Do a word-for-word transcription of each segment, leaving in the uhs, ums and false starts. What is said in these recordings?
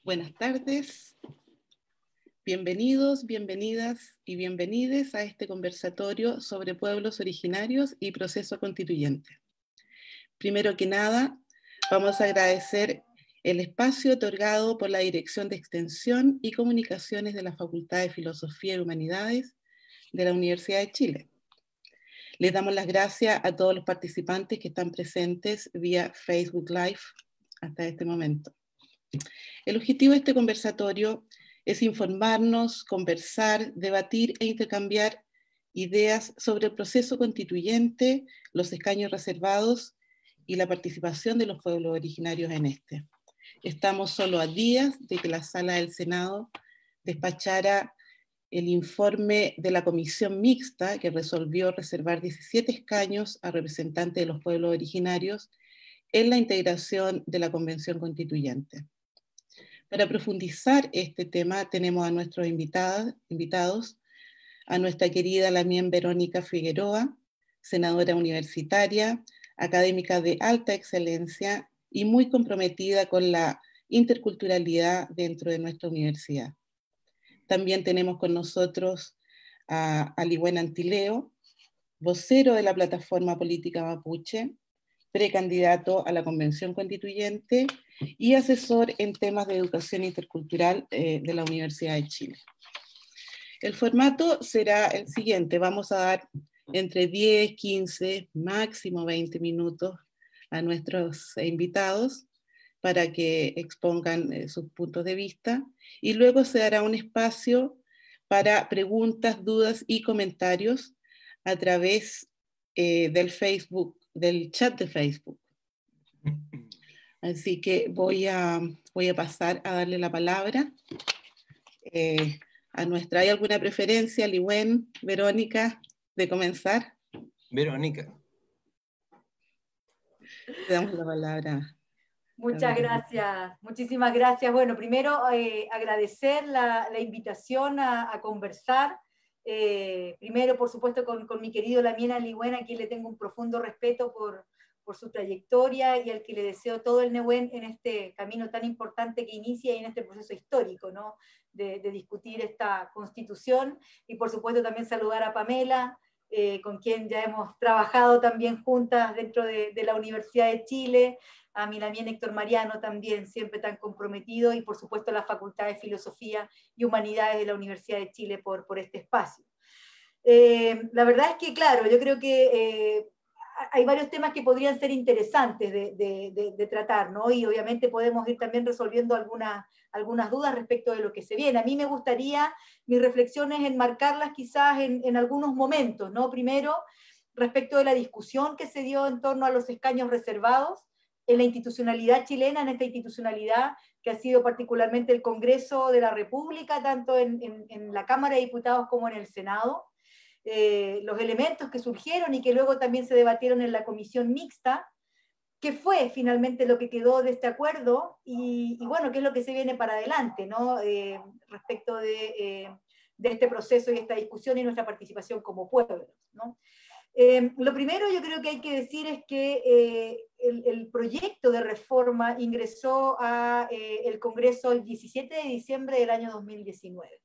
Buenas tardes, bienvenidos, bienvenidas y bienvenides a este conversatorio sobre pueblos originarios y proceso constituyente. Primero que nada, vamos a agradecer el espacio otorgado por la Dirección de Extensión y Comunicaciones de la Facultad de Filosofía y Humanidades de la Universidad de Chile. Les damos las gracias a todos los participantes que están presentes vía Facebook Live hasta este momento. El objetivo de este conversatorio es informarnos, conversar, debatir e intercambiar ideas sobre el proceso constituyente, los escaños reservados y la participación de los pueblos originarios en este. Estamos solo a días de que la Sala del Senado despachara el informe de la comisión mixta que resolvió reservar diecisiete escaños a representantes de los pueblos originarios en la integración de la Convención Constituyente. Para profundizar este tema tenemos a nuestros invitados, invitados a nuestra querida Lamien Verónica Figueroa, senadora universitaria, académica de alta excelencia y muy comprometida con la interculturalidad dentro de nuestra universidad. También tenemos con nosotros a, a Liwen Antileo, vocero de la Plataforma Política Mapuche, precandidato a la Convención Constituyente y asesor en temas de educación intercultural eh, de la Universidad de Chile. El formato será el siguiente: vamos a dar entre diez, quince, máximo veinte minutos a nuestros invitados para que expongan eh, sus puntos de vista, y luego se dará un espacio para preguntas, dudas y comentarios a través eh, del Facebook, del chat de Facebook. Así que voy a, voy a pasar a darle la palabra eh, a nuestra. ¿Hay alguna preferencia, Liwen, Verónica, de comenzar? Verónica. Le damos la palabra. Muchas gracias, muchísimas gracias. Bueno, primero eh, agradecer la, la invitación a, a conversar. Eh, primero, por supuesto, con, con mi querido Lamien Liwen, a quien le tengo un profundo respeto por, por su trayectoria y al que le deseo todo el Nehuen en este camino tan importante que inicia y en este proceso histórico, ¿no? de, de discutir esta constitución. Y por supuesto también saludar a Pamela, eh, con quien ya hemos trabajado también juntas dentro de, de la Universidad de Chile, a mi Lamien Héctor Mariano también, siempre tan comprometido, y por supuesto a la Facultad de Filosofía y Humanidades de la Universidad de Chile por, por este espacio. Eh, la verdad es que, claro, yo creo que eh, hay varios temas que podrían ser interesantes de, de, de, de tratar, ¿no? Y obviamente podemos ir también resolviendo algunas, algunas dudas respecto de lo que se viene. A mí me gustaría mis reflexiones enmarcarlas quizás en, en algunos momentos, ¿no? Primero, respecto de la discusión que se dio en torno a los escaños reservados, en la institucionalidad chilena, en esta institucionalidad que ha sido particularmente el Congreso de la República, tanto en, en, en la Cámara de Diputados como en el Senado, eh, los elementos que surgieron y que luego también se debatieron en la comisión mixta, qué fue finalmente lo que quedó de este acuerdo y, y bueno, qué es lo que se viene para adelante, ¿no? Eh, respecto de, eh, de este proceso y esta discusión y nuestra participación como pueblos, ¿no? Eh, lo primero yo creo que hay que decir es que eh, el, el proyecto de reforma ingresó a eh, el Congreso el diecisiete de diciembre del año dos mil diecinueve.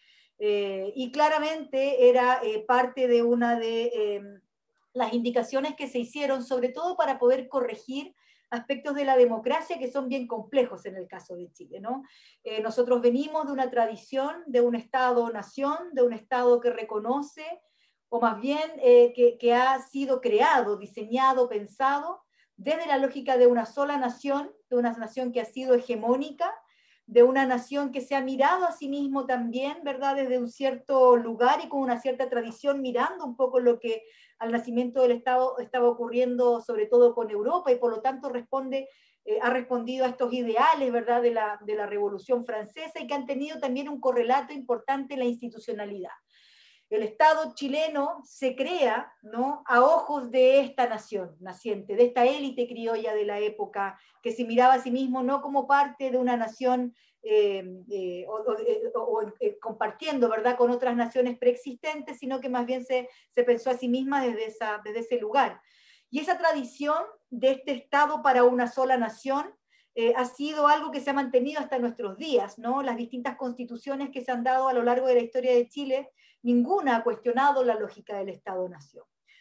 Eh, y claramente era eh, parte de una de eh, las indicaciones que se hicieron, sobre todo para poder corregir aspectos de la democracia que son bien complejos en el caso de Chile, ¿no? Eh, nosotros venimos de una tradición de un Estado-nación, de un Estado que reconoce, o más bien eh, que, que ha sido creado, diseñado, pensado, desde la lógica de una sola nación, de una nación que ha sido hegemónica, de una nación que se ha mirado a sí mismo también, ¿verdad?, desde un cierto lugar y con una cierta tradición, mirando un poco lo que al nacimiento del Estado estaba ocurriendo, sobre todo con Europa, y por lo tanto responde, eh, ha respondido a estos ideales, ¿verdad?, de la, de la Revolución Francesa, y que han tenido también un correlato importante en la institucionalidad. El Estado chileno se crea, ¿no?, a ojos de esta nación naciente, de esta élite criolla de la época, que se miraba a sí mismo no como parte de una nación eh, eh, o, o, o eh, compartiendo, ¿verdad?, con otras naciones preexistentes, sino que más bien se, se pensó a sí misma desde, esa, desde ese lugar. Y esa tradición de este Estado para una sola nación eh, ha sido algo que se ha mantenido hasta nuestros días, ¿no? Las distintas constituciones que se han dado a lo largo de la historia de Chile, ninguna ha cuestionado la lógica del Estado-Nación.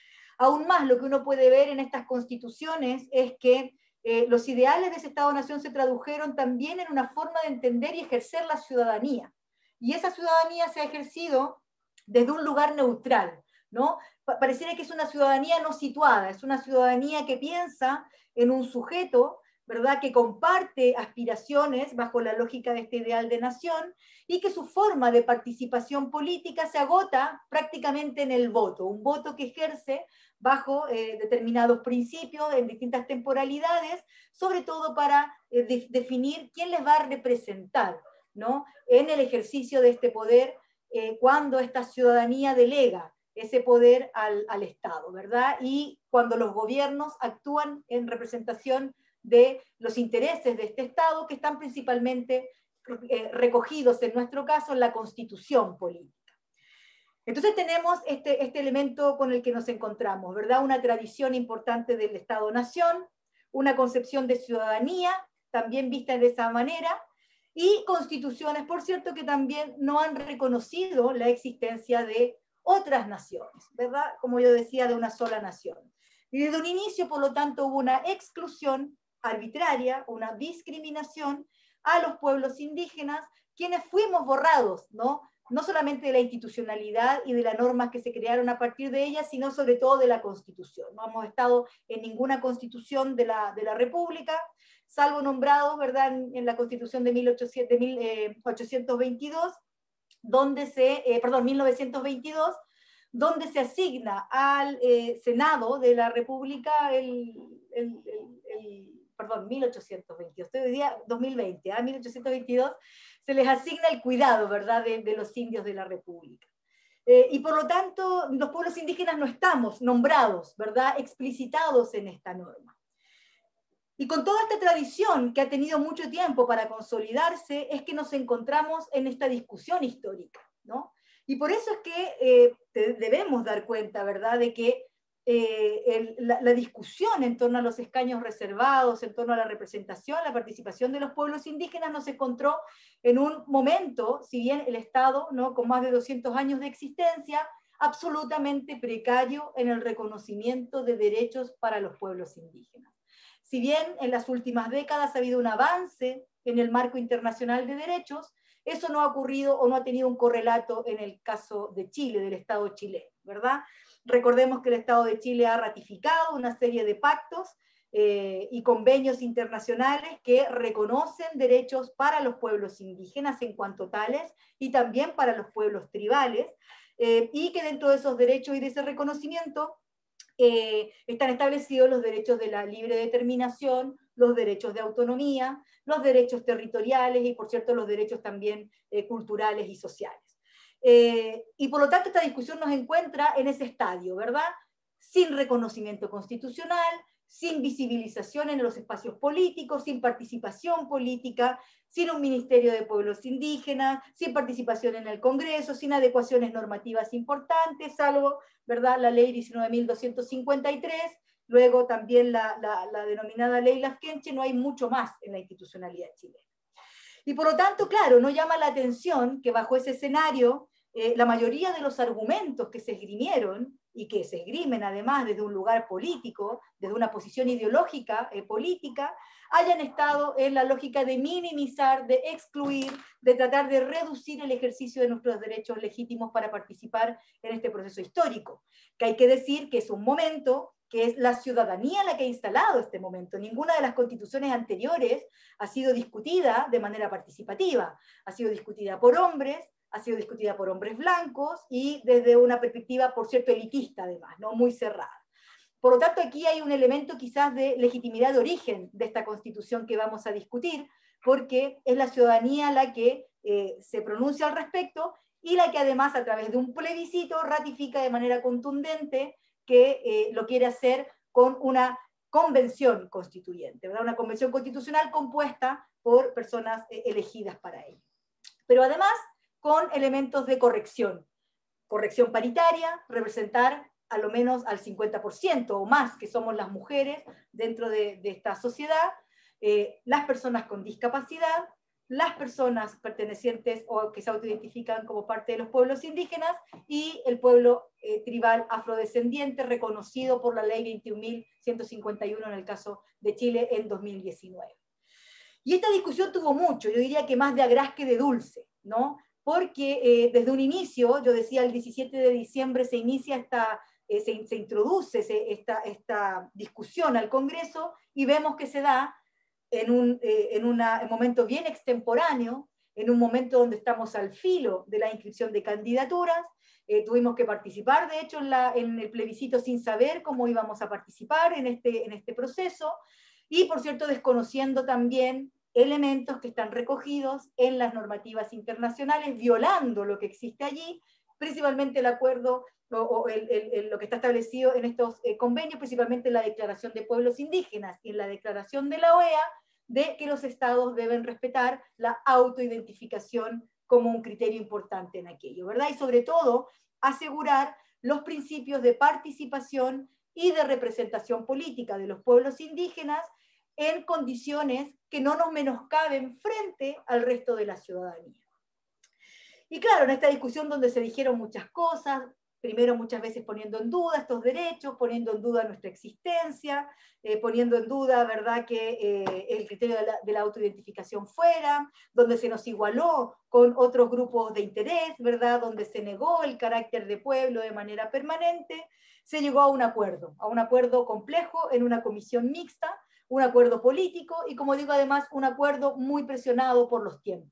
Aún más, lo que uno puede ver en estas constituciones es que eh, los ideales de ese Estado-Nación se tradujeron también en una forma de entender y ejercer la ciudadanía. Y esa ciudadanía se ha ejercido desde un lugar neutral, ¿no? Pareciera que es una ciudadanía no situada, es una ciudadanía que piensa en un sujeto, ¿verdad?, que comparte aspiraciones bajo la lógica de este ideal de nación y que su forma de participación política se agota prácticamente en el voto, un voto que ejerce bajo eh, determinados principios en distintas temporalidades, sobre todo para eh, de, definir quién les va a representar, ¿no?, en el ejercicio de este poder eh, cuando esta ciudadanía delega ese poder al, al Estado, ¿verdad? Y cuando los gobiernos actúan en representación de los intereses de este Estado, que están principalmente eh, recogidos, en nuestro caso, en la Constitución política. Entonces tenemos este, este elemento con el que nos encontramos, ¿verdad? Una tradición importante del Estado-Nación, una concepción de ciudadanía, también vista de esa manera, y constituciones, por cierto, que también no han reconocido la existencia de otras naciones, ¿verdad? Como yo decía, de una sola nación. Y desde un inicio, por lo tanto, hubo una exclusión arbitraria, una discriminación a los pueblos indígenas, quienes fuimos borrados, ¿no? No solamente de la institucionalidad y de las normas que se crearon a partir de ellas, sino sobre todo de la Constitución. No hemos estado en ninguna constitución de la, de la República, salvo nombrados, ¿verdad?, en, en la Constitución de mil ochocientos veintidós, donde se, eh, perdón, mil novecientos veintidós, donde se asigna al eh, Senado de la República el, el, el, el perdón, mil ochocientos veintidós, estoy hoy día dos mil veinte, a ¿eh? mil ochocientos veintidós, se les asigna el cuidado, ¿verdad?, de, de los indios de la República. Eh, y por lo tanto, los pueblos indígenas no estamos nombrados, ¿verdad?, explicitados en esta norma. Y con toda esta tradición que ha tenido mucho tiempo para consolidarse, es que nos encontramos en esta discusión histórica, ¿no? Y por eso es que eh, debemos dar cuenta, ¿verdad?, de que eh, el, la, la discusión en torno a los escaños reservados, en torno a la representación, la participación de los pueblos indígenas, nos encontró en un momento, si bien el Estado, ¿no?, con más de doscientos años de existencia, absolutamente precario en el reconocimiento de derechos para los pueblos indígenas. Si bien en las últimas décadas ha habido un avance en el marco internacional de derechos, eso no ha ocurrido o no ha tenido un correlato en el caso de Chile, del Estado chileno, ¿verdad? Recordemos que el Estado de Chile ha ratificado una serie de pactos eh, y convenios internacionales que reconocen derechos para los pueblos indígenas en cuanto tales y también para los pueblos tribales, eh, y que dentro de esos derechos y de ese reconocimiento Eh, están establecidos los derechos de la libre determinación, los derechos de autonomía, los derechos territoriales y, por cierto, los derechos también eh, culturales y sociales. Eh, y por lo tanto, esta discusión nos encuentra en ese estadio, ¿verdad? Sin reconocimiento constitucional, sin visibilización en los espacios políticos, sin participación política, sin un ministerio de pueblos indígenas, sin participación en el Congreso, sin adecuaciones normativas importantes, salvo, ¿verdad?, la ley diecinueve mil doscientos cincuenta y tres, luego también la, la, la denominada ley Lafkenche. No hay mucho más en la institucionalidad chilena. Y por lo tanto, claro, no llama la atención que bajo ese escenario eh, la mayoría de los argumentos que se esgrimieron, y que se esgrimen además desde un lugar político, desde una posición ideológica eh, política, hayan estado en la lógica de minimizar, de excluir, de tratar de reducir el ejercicio de nuestros derechos legítimos para participar en este proceso histórico. Que hay que decir que es un momento que es la ciudadanía la que ha instalado este momento. Ninguna de las constituciones anteriores ha sido discutida de manera participativa. Ha sido discutida por hombres, ha sido discutida por hombres blancos y desde una perspectiva, por cierto, elitista además, ¿no?, muy cerrada. Por lo tanto, aquí hay un elemento quizás de legitimidad de origen de esta constitución que vamos a discutir, porque es la ciudadanía la que eh, se pronuncia al respecto y la que además a través de un plebiscito ratifica de manera contundente que eh, lo quiere hacer con una convención constituyente, ¿verdad? Una convención constitucional compuesta por personas eh, elegidas para ello. Pero además con elementos de corrección, corrección paritaria, representar a lo menos al cincuenta por ciento o más, que somos las mujeres dentro de, de esta sociedad, eh, las personas con discapacidad, las personas pertenecientes o que se autoidentifican como parte de los pueblos indígenas y el pueblo eh, tribal afrodescendiente reconocido por la ley veintiún mil ciento cincuenta y uno en el caso de Chile en dos mil diecinueve. Y esta discusión tuvo mucho, yo diría que más de agraz que de dulce, ¿no? Porque eh, desde un inicio, yo decía el diecisiete de diciembre se inicia esta, eh, se, se introduce se, esta, esta discusión al Congreso y vemos que se da en un eh, en una, en momento bien extemporáneo, en un momento donde estamos al filo de la inscripción de candidaturas, eh, tuvimos que participar, de hecho, en, la, en el plebiscito sin saber cómo íbamos a participar en este, en este proceso, y por cierto desconociendo también elementos que están recogidos en las normativas internacionales, violando lo que existe allí, principalmente el acuerdo o, o el, el, el, lo que está establecido en estos eh, convenios, principalmente en la Declaración de Pueblos Indígenas y en la Declaración de la O E A, de que los estados deben respetar la autoidentificación como un criterio importante en aquello, ¿verdad? Y sobre todo, asegurar los principios de participación y de representación política de los pueblos indígenas en condiciones que no nos menoscaben frente al resto de la ciudadanía. Y claro, en esta discusión donde se dijeron muchas cosas, primero muchas veces poniendo en duda estos derechos, poniendo en duda nuestra existencia, eh, poniendo en duda, ¿verdad?, que eh, el criterio de la, de la autoidentificación fuera, donde se nos igualó con otros grupos de interés, ¿verdad?, donde se negó el carácter de pueblo de manera permanente, se llegó a un acuerdo, a un acuerdo complejo en una comisión mixta, un acuerdo político y, como digo, además, un acuerdo muy presionado por los tiempos.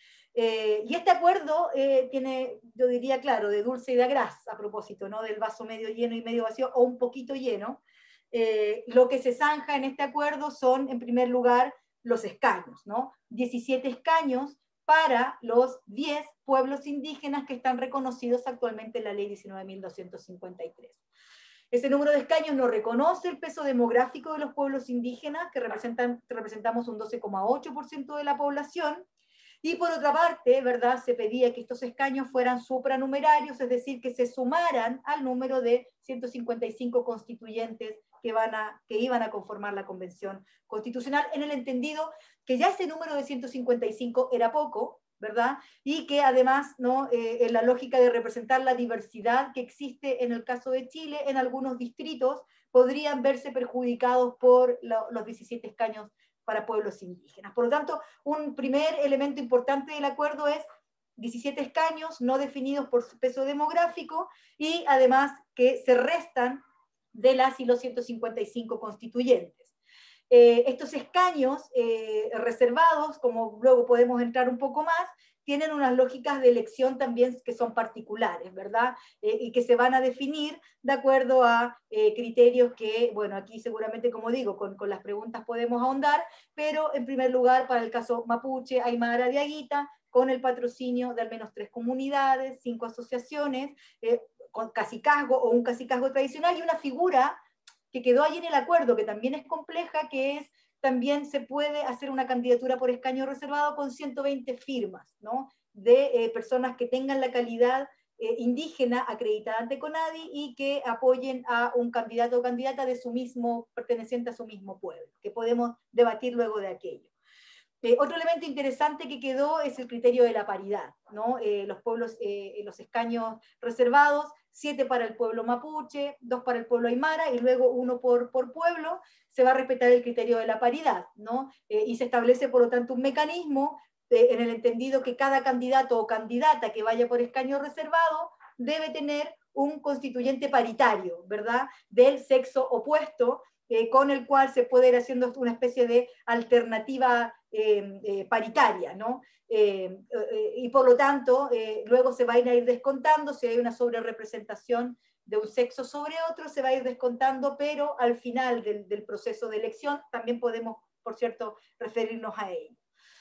Eh, y este acuerdo eh, tiene, yo diría, claro, de dulce y de agraz, a propósito, ¿no?, del vaso medio lleno y medio vacío, o un poquito lleno. Eh, lo que se zanja en este acuerdo son, en primer lugar, los escaños, ¿no? diecisiete escaños para los diez pueblos indígenas que están reconocidos actualmente en la ley diecinueve mil doscientos cincuenta y tres. Ese número de escaños no reconoce el peso demográfico de los pueblos indígenas, que representan, representamos un doce coma ocho por ciento de la población. Y por otra parte, ¿verdad?, se pedía que estos escaños fueran supranumerarios, es decir, que se sumaran al número de ciento cincuenta y cinco constituyentes que, van a, que iban a conformar la Convención Constitucional, en el entendido que ya ese número de ciento cincuenta y cinco era poco, ¿verdad? Y que además, ¿no?, eh, en la lógica de representar la diversidad que existe en el caso de Chile, en algunos distritos podrían verse perjudicados por lo, los diecisiete escaños para pueblos indígenas. Por lo tanto, un primer elemento importante del acuerdo es diecisiete escaños no definidos por su peso demográfico y además que se restan de las y los ciento cincuenta y cinco constituyentes. Eh, estos escaños eh, reservados, como luego podemos entrar un poco más, tienen unas lógicas de elección también que son particulares, ¿verdad? Eh, y que se van a definir de acuerdo a eh, criterios que, bueno, aquí seguramente, como digo, con, con las preguntas podemos ahondar, pero en primer lugar, para el caso mapuche, aymara, diaguita, con el patrocinio de al menos tres comunidades, cinco asociaciones, eh, con cacicazgo o un cacicazgo tradicional y una figura que quedó ahí en el acuerdo, que también es compleja, que es también se puede hacer una candidatura por escaño reservado con ciento veinte firmas, ¿no?, de eh, personas que tengan la calidad eh, indígena acreditada ante CONADI y que apoyen a un candidato o candidata de su mismo, perteneciente a su mismo pueblo, que podemos debatir luego de aquello. Eh, otro elemento interesante que quedó es el criterio de la paridad, ¿no? Eh, los pueblos, eh, los escaños reservados, siete para el pueblo mapuche, dos para el pueblo aymara y luego uno por, por pueblo, se va a respetar el criterio de la paridad, ¿no? Eh, y se establece, por lo tanto, un mecanismo eh, en el entendido que cada candidato o candidata que vaya por escaño reservado debe tener un constituyente paritario, ¿verdad?, del sexo opuesto, eh, con el cual se puede ir haciendo una especie de alternativa eh, eh, paritaria, ¿no? Eh, eh, y por lo tanto, eh, luego se va a ir descontando, si hay una sobrerepresentación de un sexo sobre otro, se va a ir descontando, pero al final del, del proceso de elección también podemos, por cierto, referirnos a ello.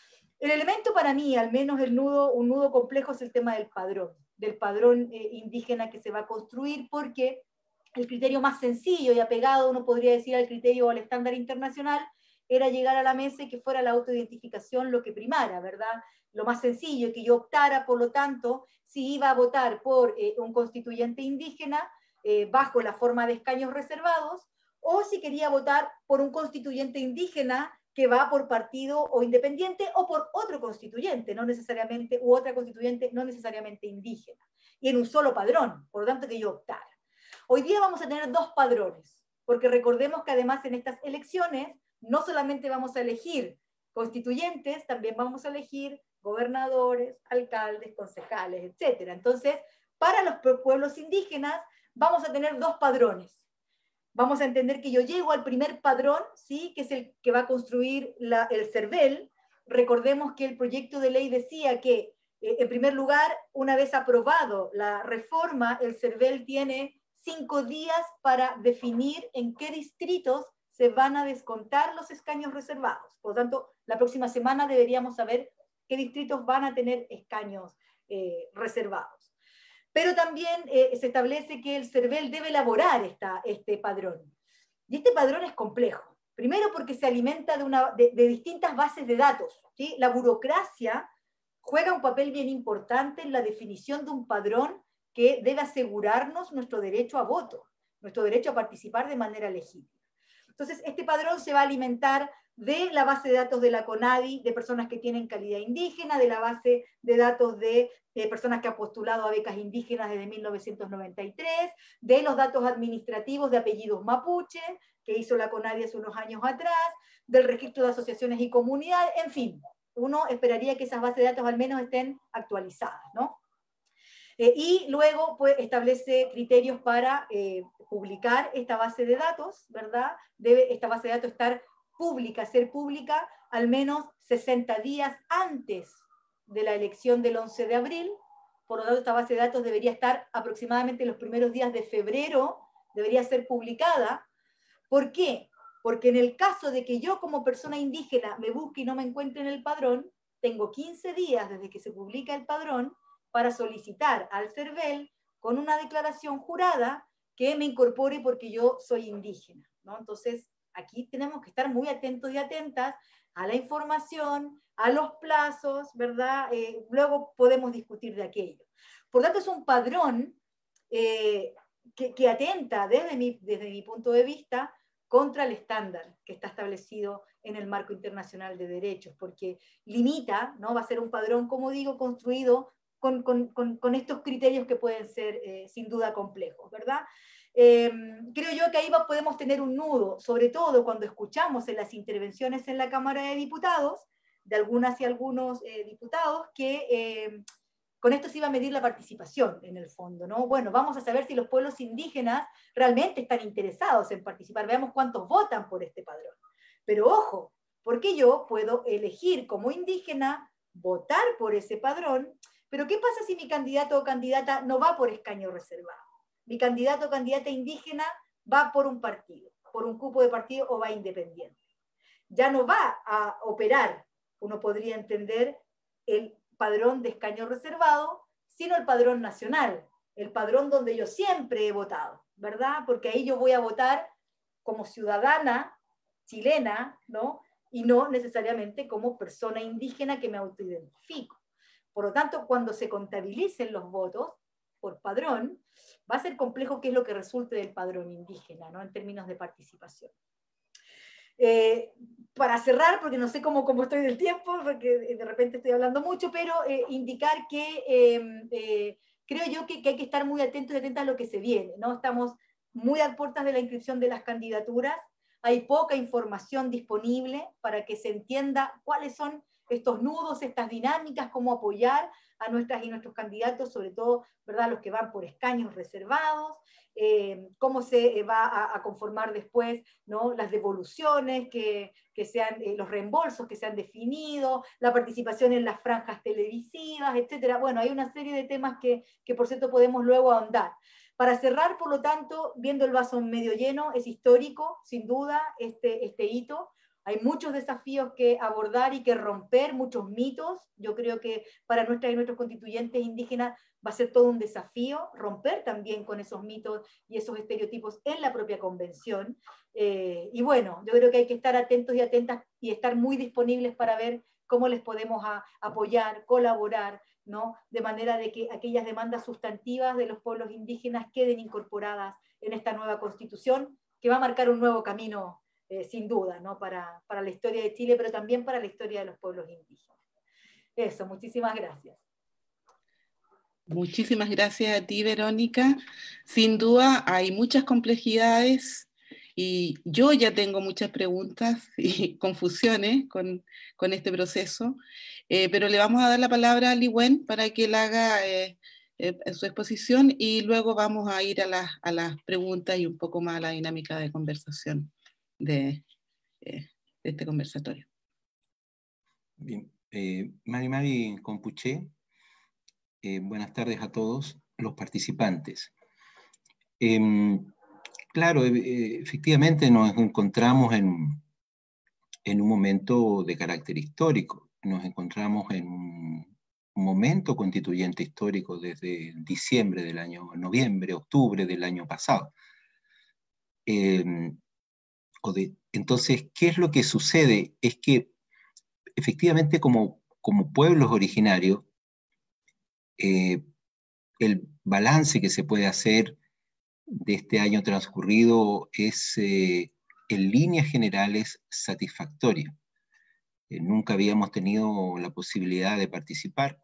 El elemento para mí, al menos el nudo, un nudo complejo, es el tema del padrón, del padrón eh, indígena que se va a construir, porque el criterio más sencillo y apegado, uno podría decir, al criterio o al estándar internacional, era llegar a la mesa y que fuera la autoidentificación lo que primara, ¿verdad? Lo más sencillo, y que yo optara, por lo tanto, si iba a votar por eh, un constituyente indígena eh, bajo la forma de escaños reservados, o si quería votar por un constituyente indígena que va por partido o independiente o por otro constituyente, no necesariamente, u otra constituyente no necesariamente indígena, y en un solo padrón, por lo tanto que yo optara. Hoy día vamos a tener dos padrones, porque recordemos que además en estas elecciones no solamente vamos a elegir constituyentes, también vamos a elegir gobernadores, alcaldes, concejales, etcétera. Entonces, para los pueblos indígenas vamos a tener dos padrones. Vamos a entender que yo llego al primer padrón, ¿sí? Que es el que va a construir la, el CERVEL. Recordemos que el proyecto de ley decía que, eh, en primer lugar, una vez aprobado la reforma, el CERVEL tiene cinco días para definir en qué distritos se van a descontar los escaños reservados. Por lo tanto, la próxima semana deberíamos saber qué distritos van a tener escaños eh, reservados. Pero también eh, se establece que el CERVEL debe elaborar esta, este padrón. Y este padrón es complejo. Primero porque se alimenta de, una, de, de distintas bases de datos, ¿sí? La burocracia juega un papel bien importante en la definición de un padrón que debe asegurarnos nuestro derecho a voto, nuestro derecho a participar de manera legítima. Entonces, este padrón se va a alimentar de la base de datos de la CONADI, de personas que tienen calidad indígena, de la base de datos de eh, personas que han postulado a becas indígenas desde mil novecientos noventa y tres, de los datos administrativos de apellidos mapuche, que hizo la CONADI hace unos años atrás, del registro de asociaciones y comunidades, en fin, uno esperaría que esas bases de datos al menos estén actualizadas, ¿no? Eh, y luego pues, establece criterios para eh, publicar esta base de datos, ¿verdad? Debe esta base de datos estar pública, ser pública al menos sesenta días antes de la elección del once de abril, por lo tanto esta base de datos debería estar aproximadamente los primeros días de febrero, debería ser publicada. ¿Por qué? Porque en el caso de que yo como persona indígena me busque y no me encuentre en el padrón, tengo quince días desde que se publica el padrón para solicitar al CERVEL con una declaración jurada que me incorpore porque yo soy indígena, ¿no? Entonces, aquí tenemos que estar muy atentos y atentas a la información, a los plazos, ¿verdad? Eh, luego podemos discutir de aquello. Por lo tanto, es un padrón eh, que, que atenta desde mi, desde mi punto de vista contra el estándar que está establecido en el marco internacional de derechos, porque limita, ¿no? Va a ser un padrón, como digo, construido Con, con, con, con estos criterios que pueden ser eh, sin duda complejos, ¿verdad? Eh, creo yo que ahí va, podemos tener un nudo, sobre todo cuando escuchamos en las intervenciones en la Cámara de Diputados, de algunas y algunos eh, diputados, que eh, con esto se iba a medir la participación en el fondo, ¿no? Bueno, vamos a saber si los pueblos indígenas realmente están interesados en participar, veamos cuántos votan por este padrón. Pero ojo, porque yo puedo elegir como indígena, votar por ese padrón. Pero ¿qué pasa si mi candidato o candidata no va por escaño reservado? Mi candidato o candidata indígena va por un partido, por un cupo de partido o va independiente. Ya no va a operar, uno podría entender, el padrón de escaño reservado, sino el padrón nacional, el padrón donde yo siempre he votado, ¿verdad? Porque ahí yo voy a votar como ciudadana chilena, ¿no? Y no necesariamente como persona indígena que me autoidentifico. Por lo tanto, cuando se contabilicen los votos por padrón, va a ser complejo qué es lo que resulte del padrón indígena, ¿no? En términos de participación. Eh, para cerrar, porque no sé cómo, cómo estoy del tiempo, porque de repente estoy hablando mucho, pero eh, indicar que eh, eh, creo yo que, que hay que estar muy atentos y atentas a lo que se viene, ¿no? Estamos muy a puertas de la inscripción de las candidaturas, hay poca información disponible para que se entienda cuáles son estos nudos, estas dinámicas, cómo apoyar a nuestras y nuestros candidatos, sobre todo, ¿verdad?, los que van por escaños reservados, eh, cómo se va a, a conformar después, ¿no?, las devoluciones, que, que sean eh, los reembolsos que se han definido, la participación en las franjas televisivas, etcétera. Bueno, hay una serie de temas que, que por cierto podemos luego ahondar. Para cerrar, por lo tanto, viendo el vaso medio lleno, es histórico, sin duda, este, este hito. Hay muchos desafíos que abordar y que romper, muchos mitos. Yo creo que para nuestras y nuestros constituyentes indígenas va a ser todo un desafío romper también con esos mitos y esos estereotipos en la propia convención. Eh, y bueno, yo creo que hay que estar atentos y atentas y estar muy disponibles para ver cómo les podemos a, apoyar, colaborar, ¿no? De manera de que aquellas demandas sustantivas de los pueblos indígenas queden incorporadas en esta nueva constitución que va a marcar un nuevo camino eh, sin duda, ¿no? Para, para la historia de Chile, pero también para la historia de los pueblos indígenas. Eso, muchísimas gracias. Muchísimas gracias a ti, Verónica. Sin duda hay muchas complejidades y yo ya tengo muchas preguntas y confusiones con, con este proceso, eh, pero le vamos a dar la palabra a Liwen para que él haga eh, eh, su exposición y luego vamos a ir a las, a las preguntas y un poco más a la dinámica de conversación de, eh, de este conversatorio. Bien, eh, Mari Mari Compuché, eh, buenas tardes a todos los participantes. Eh, claro, eh, efectivamente nos encontramos en, en un momento de carácter histórico, nos encontramos en un momento constituyente histórico desde diciembre del año, noviembre, octubre del año pasado. Eh, o de, entonces, ¿qué es lo que sucede? Es que efectivamente como, como pueblos originarios, eh, el balance que se puede hacer de este año transcurrido es, eh, en líneas generales, satisfactorio. Eh, nunca habíamos tenido la posibilidad de participar,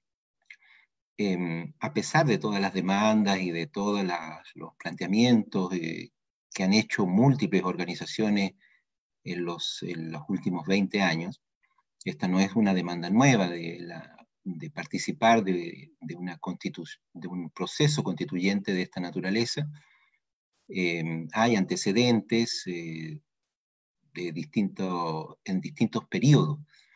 eh, a pesar de todas las demandas y de todos los planteamientos eh, que han hecho múltiples organizaciones en los, en los últimos veinte años. Esta no es una demanda nueva de, la, de participar de, de, una de un proceso constituyente de esta naturaleza. Eh, hay antecedentes eh, de distinto, en distintos periodos.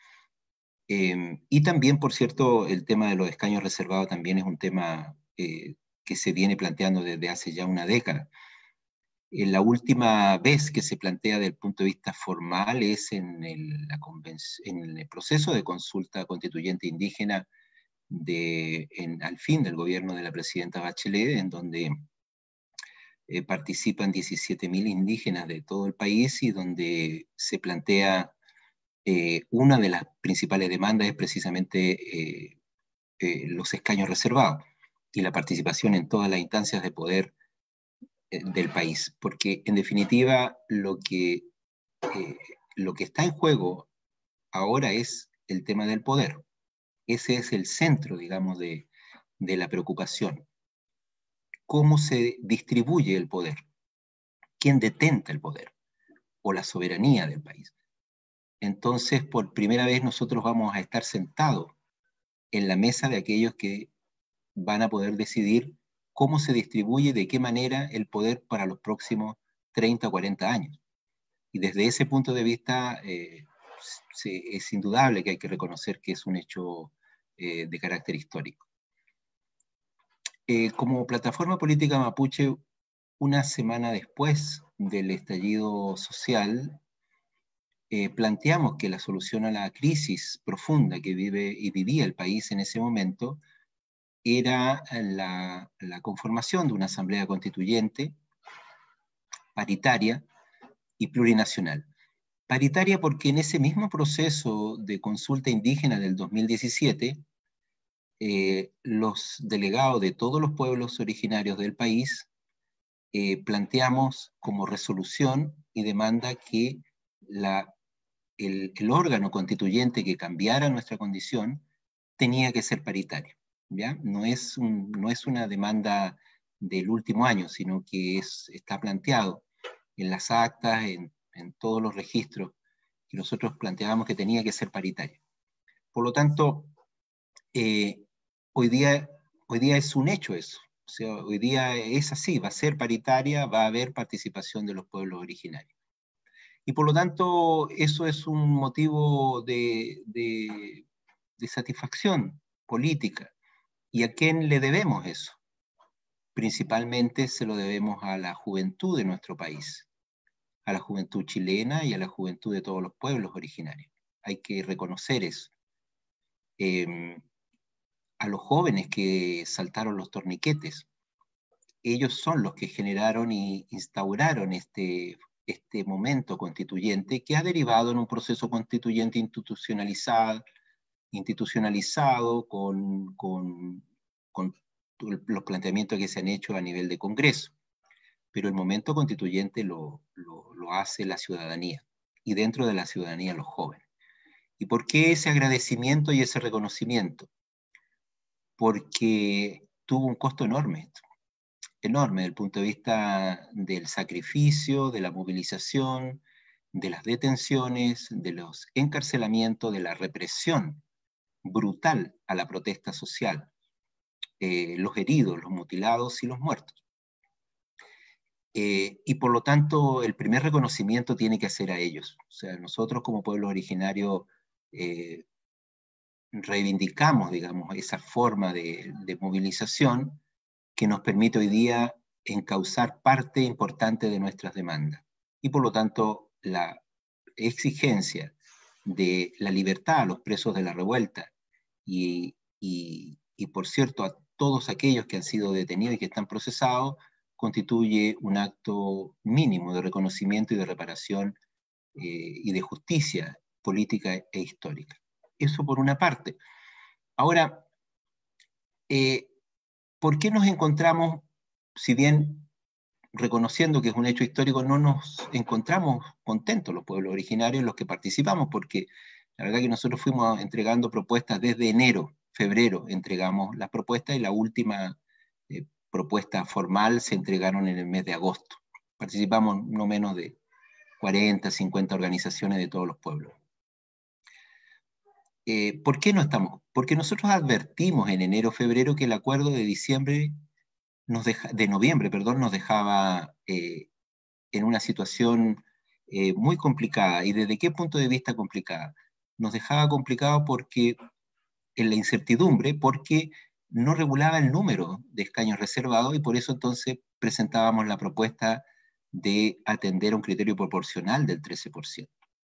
Eh, y también, por cierto, el tema de los escaños reservados también es un tema eh, que se viene planteando desde hace ya una década. Eh, la última vez que se plantea desde el punto de vista formal es en el, la en el proceso de consulta constituyente indígena de, en, al fin del gobierno de la presidenta Bachelet, en donde eh, participan diecisiete mil indígenas de todo el país y donde se plantea eh, una de las principales demandas es precisamente eh, eh, los escaños reservados y la participación en todas las instancias de poder del país, porque en definitiva lo que, eh, lo que está en juego ahora es el tema del poder. Ese es el centro, digamos, de, de la preocupación. ¿Cómo se distribuye el poder? ¿Quién detenta el poder? O la soberanía del país. Entonces, por primera vez nosotros vamos a estar sentados en la mesa de aquellos que van a poder decidir cómo se distribuye, de qué manera el poder para los próximos treinta o cuarenta años. Y desde ese punto de vista eh, se, es indudable que hay que reconocer que es un hecho eh, de carácter histórico. Eh, como plataforma política mapuche, una semana después del estallido social, eh, planteamos que la solución a la crisis profunda que vive y vivía el país en ese momento era la, la conformación de una asamblea constituyente paritaria y plurinacional. Paritaria porque en ese mismo proceso de consulta indígena del dos mil diecisiete, eh, los delegados de todos los pueblos originarios del país eh, planteamos como resolución y demanda que la, el, el órgano constituyente que cambiara nuestra condición tenía que ser paritario. ¿Ya? No, es un, no es una demanda del último año, sino que es, está planteado en las actas, en, en todos los registros, que nosotros planteábamos que tenía que ser paritario. Por lo tanto, eh, hoy, día, hoy día es un hecho eso. O sea, hoy día es así, va a ser paritaria, va a haber participación de los pueblos originarios. Y por lo tanto, eso es un motivo de, de, de satisfacción política. ¿Y a quién le debemos eso? Principalmente se lo debemos a la juventud de nuestro país, a la juventud chilena y a la juventud de todos los pueblos originarios. Hay que reconocer eso. Eh, a los jóvenes que saltaron los torniquetes, ellos son los que generaron y instauraron este, este momento constituyente que ha derivado en un proceso constituyente institucionalizado, institucionalizado con, con, con los planteamientos que se han hecho a nivel de Congreso. Pero el momento constituyente lo, lo, lo lo hace la ciudadanía, y dentro de la ciudadanía los jóvenes. ¿Y por qué ese agradecimiento y ese reconocimiento? Porque tuvo un costo enorme esto, enorme desde el punto de vista del sacrificio, de la movilización, de las detenciones, de los encarcelamientos, de la represión brutal a la protesta social, eh, los heridos, los mutilados y los muertos. Eh, y por lo tanto, el primer reconocimiento tiene que hacer a ellos. O sea, nosotros como pueblo originario eh, reivindicamos, digamos, esa forma de, de movilización que nos permite hoy día encauzar parte importante de nuestras demandas. Y por lo tanto, la exigencia de la libertad a los presos de la revuelta y, y, y por cierto, a todos aquellos que han sido detenidos y que están procesados, constituye un acto mínimo de reconocimiento y de reparación eh, y de justicia política e histórica. Eso por una parte. Ahora, eh, ¿por qué nos encontramos, si bien reconociendo que es un hecho histórico, no nos encontramos contentos los pueblos originarios, los que participamos? Porque la verdad que nosotros fuimos entregando propuestas desde enero, febrero, entregamos las propuestas y la última eh, propuesta formal se entregaron en el mes de agosto. Participamos no menos de cuarenta, cincuenta organizaciones de todos los pueblos. Eh, ¿Por qué no estamos? Porque nosotros advertimos en enero, febrero que el acuerdo de diciembre, nos deja, de noviembre, perdón, nos dejaba eh, en una situación eh, muy complicada. ¿Y desde qué punto de vista complicada? Nos dejaba complicado porque, en la incertidumbre, porque no regulaba el número de escaños reservados y por eso entonces presentábamos la propuesta de atender un criterio proporcional del trece por ciento.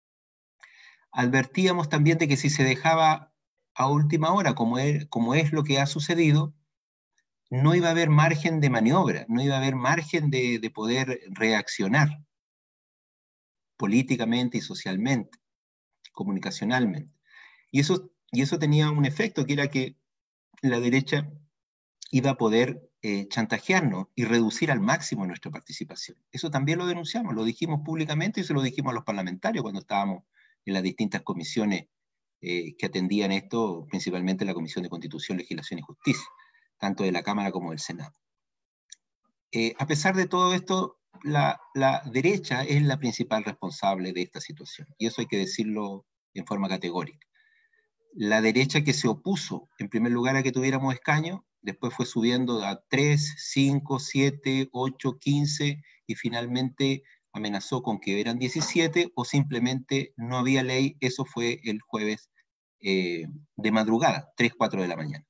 Advertíamos también de que si se dejaba a última hora, como es, como es lo que ha sucedido, no iba a haber margen de maniobra, no iba a haber margen de, de poder reaccionar políticamente y socialmente, comunicacionalmente. Y eso, y eso tenía un efecto, que era que la derecha iba a poder eh, chantajearnos y reducir al máximo nuestra participación. Eso también lo denunciamos, lo dijimos públicamente y se lo dijimos a los parlamentarios cuando estábamos en las distintas comisiones eh, que atendían esto, principalmente la Comisión de Constitución, Legislación y Justicia, tanto de la Cámara como del Senado. Eh, a pesar de todo esto, la, la derecha es la principal responsable de esta situación, y eso hay que decirlo en forma categórica. La derecha que se opuso, en primer lugar, a que tuviéramos escaños, después fue subiendo a tres, cinco, siete, ocho, quince, y finalmente amenazó con que eran diecisiete, o simplemente no había ley. Eso fue el jueves eh, de madrugada, tres, cuatro de la mañana.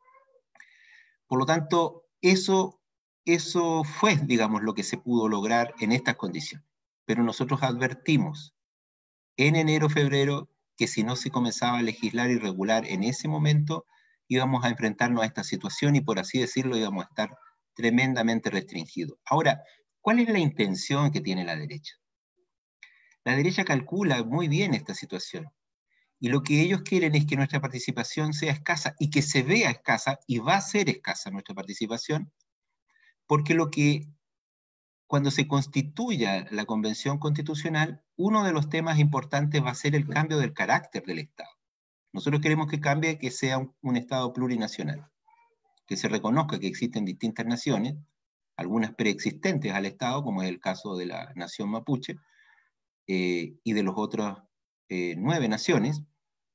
Por lo tanto, eso, eso fue, digamos, lo que se pudo lograr en estas condiciones. Pero nosotros advertimos en enero, febrero, que si no se comenzaba a legislar y regular en ese momento, íbamos a enfrentarnos a esta situación y, por así decirlo, íbamos a estar tremendamente restringidos. Ahora, ¿cuál es la intención que tiene la derecha? La derecha calcula muy bien esta situación. Y lo que ellos quieren es que nuestra participación sea escasa y que se vea escasa, y va a ser escasa nuestra participación, porque lo que, cuando se constituya la Convención Constitucional, uno de los temas importantes va a ser el cambio del carácter del Estado. Nosotros queremos que cambie, que sea un, un Estado plurinacional, que se reconozca que existen distintas naciones, algunas preexistentes al Estado, como es el caso de la nación mapuche, eh, y de las otras eh, nueve naciones.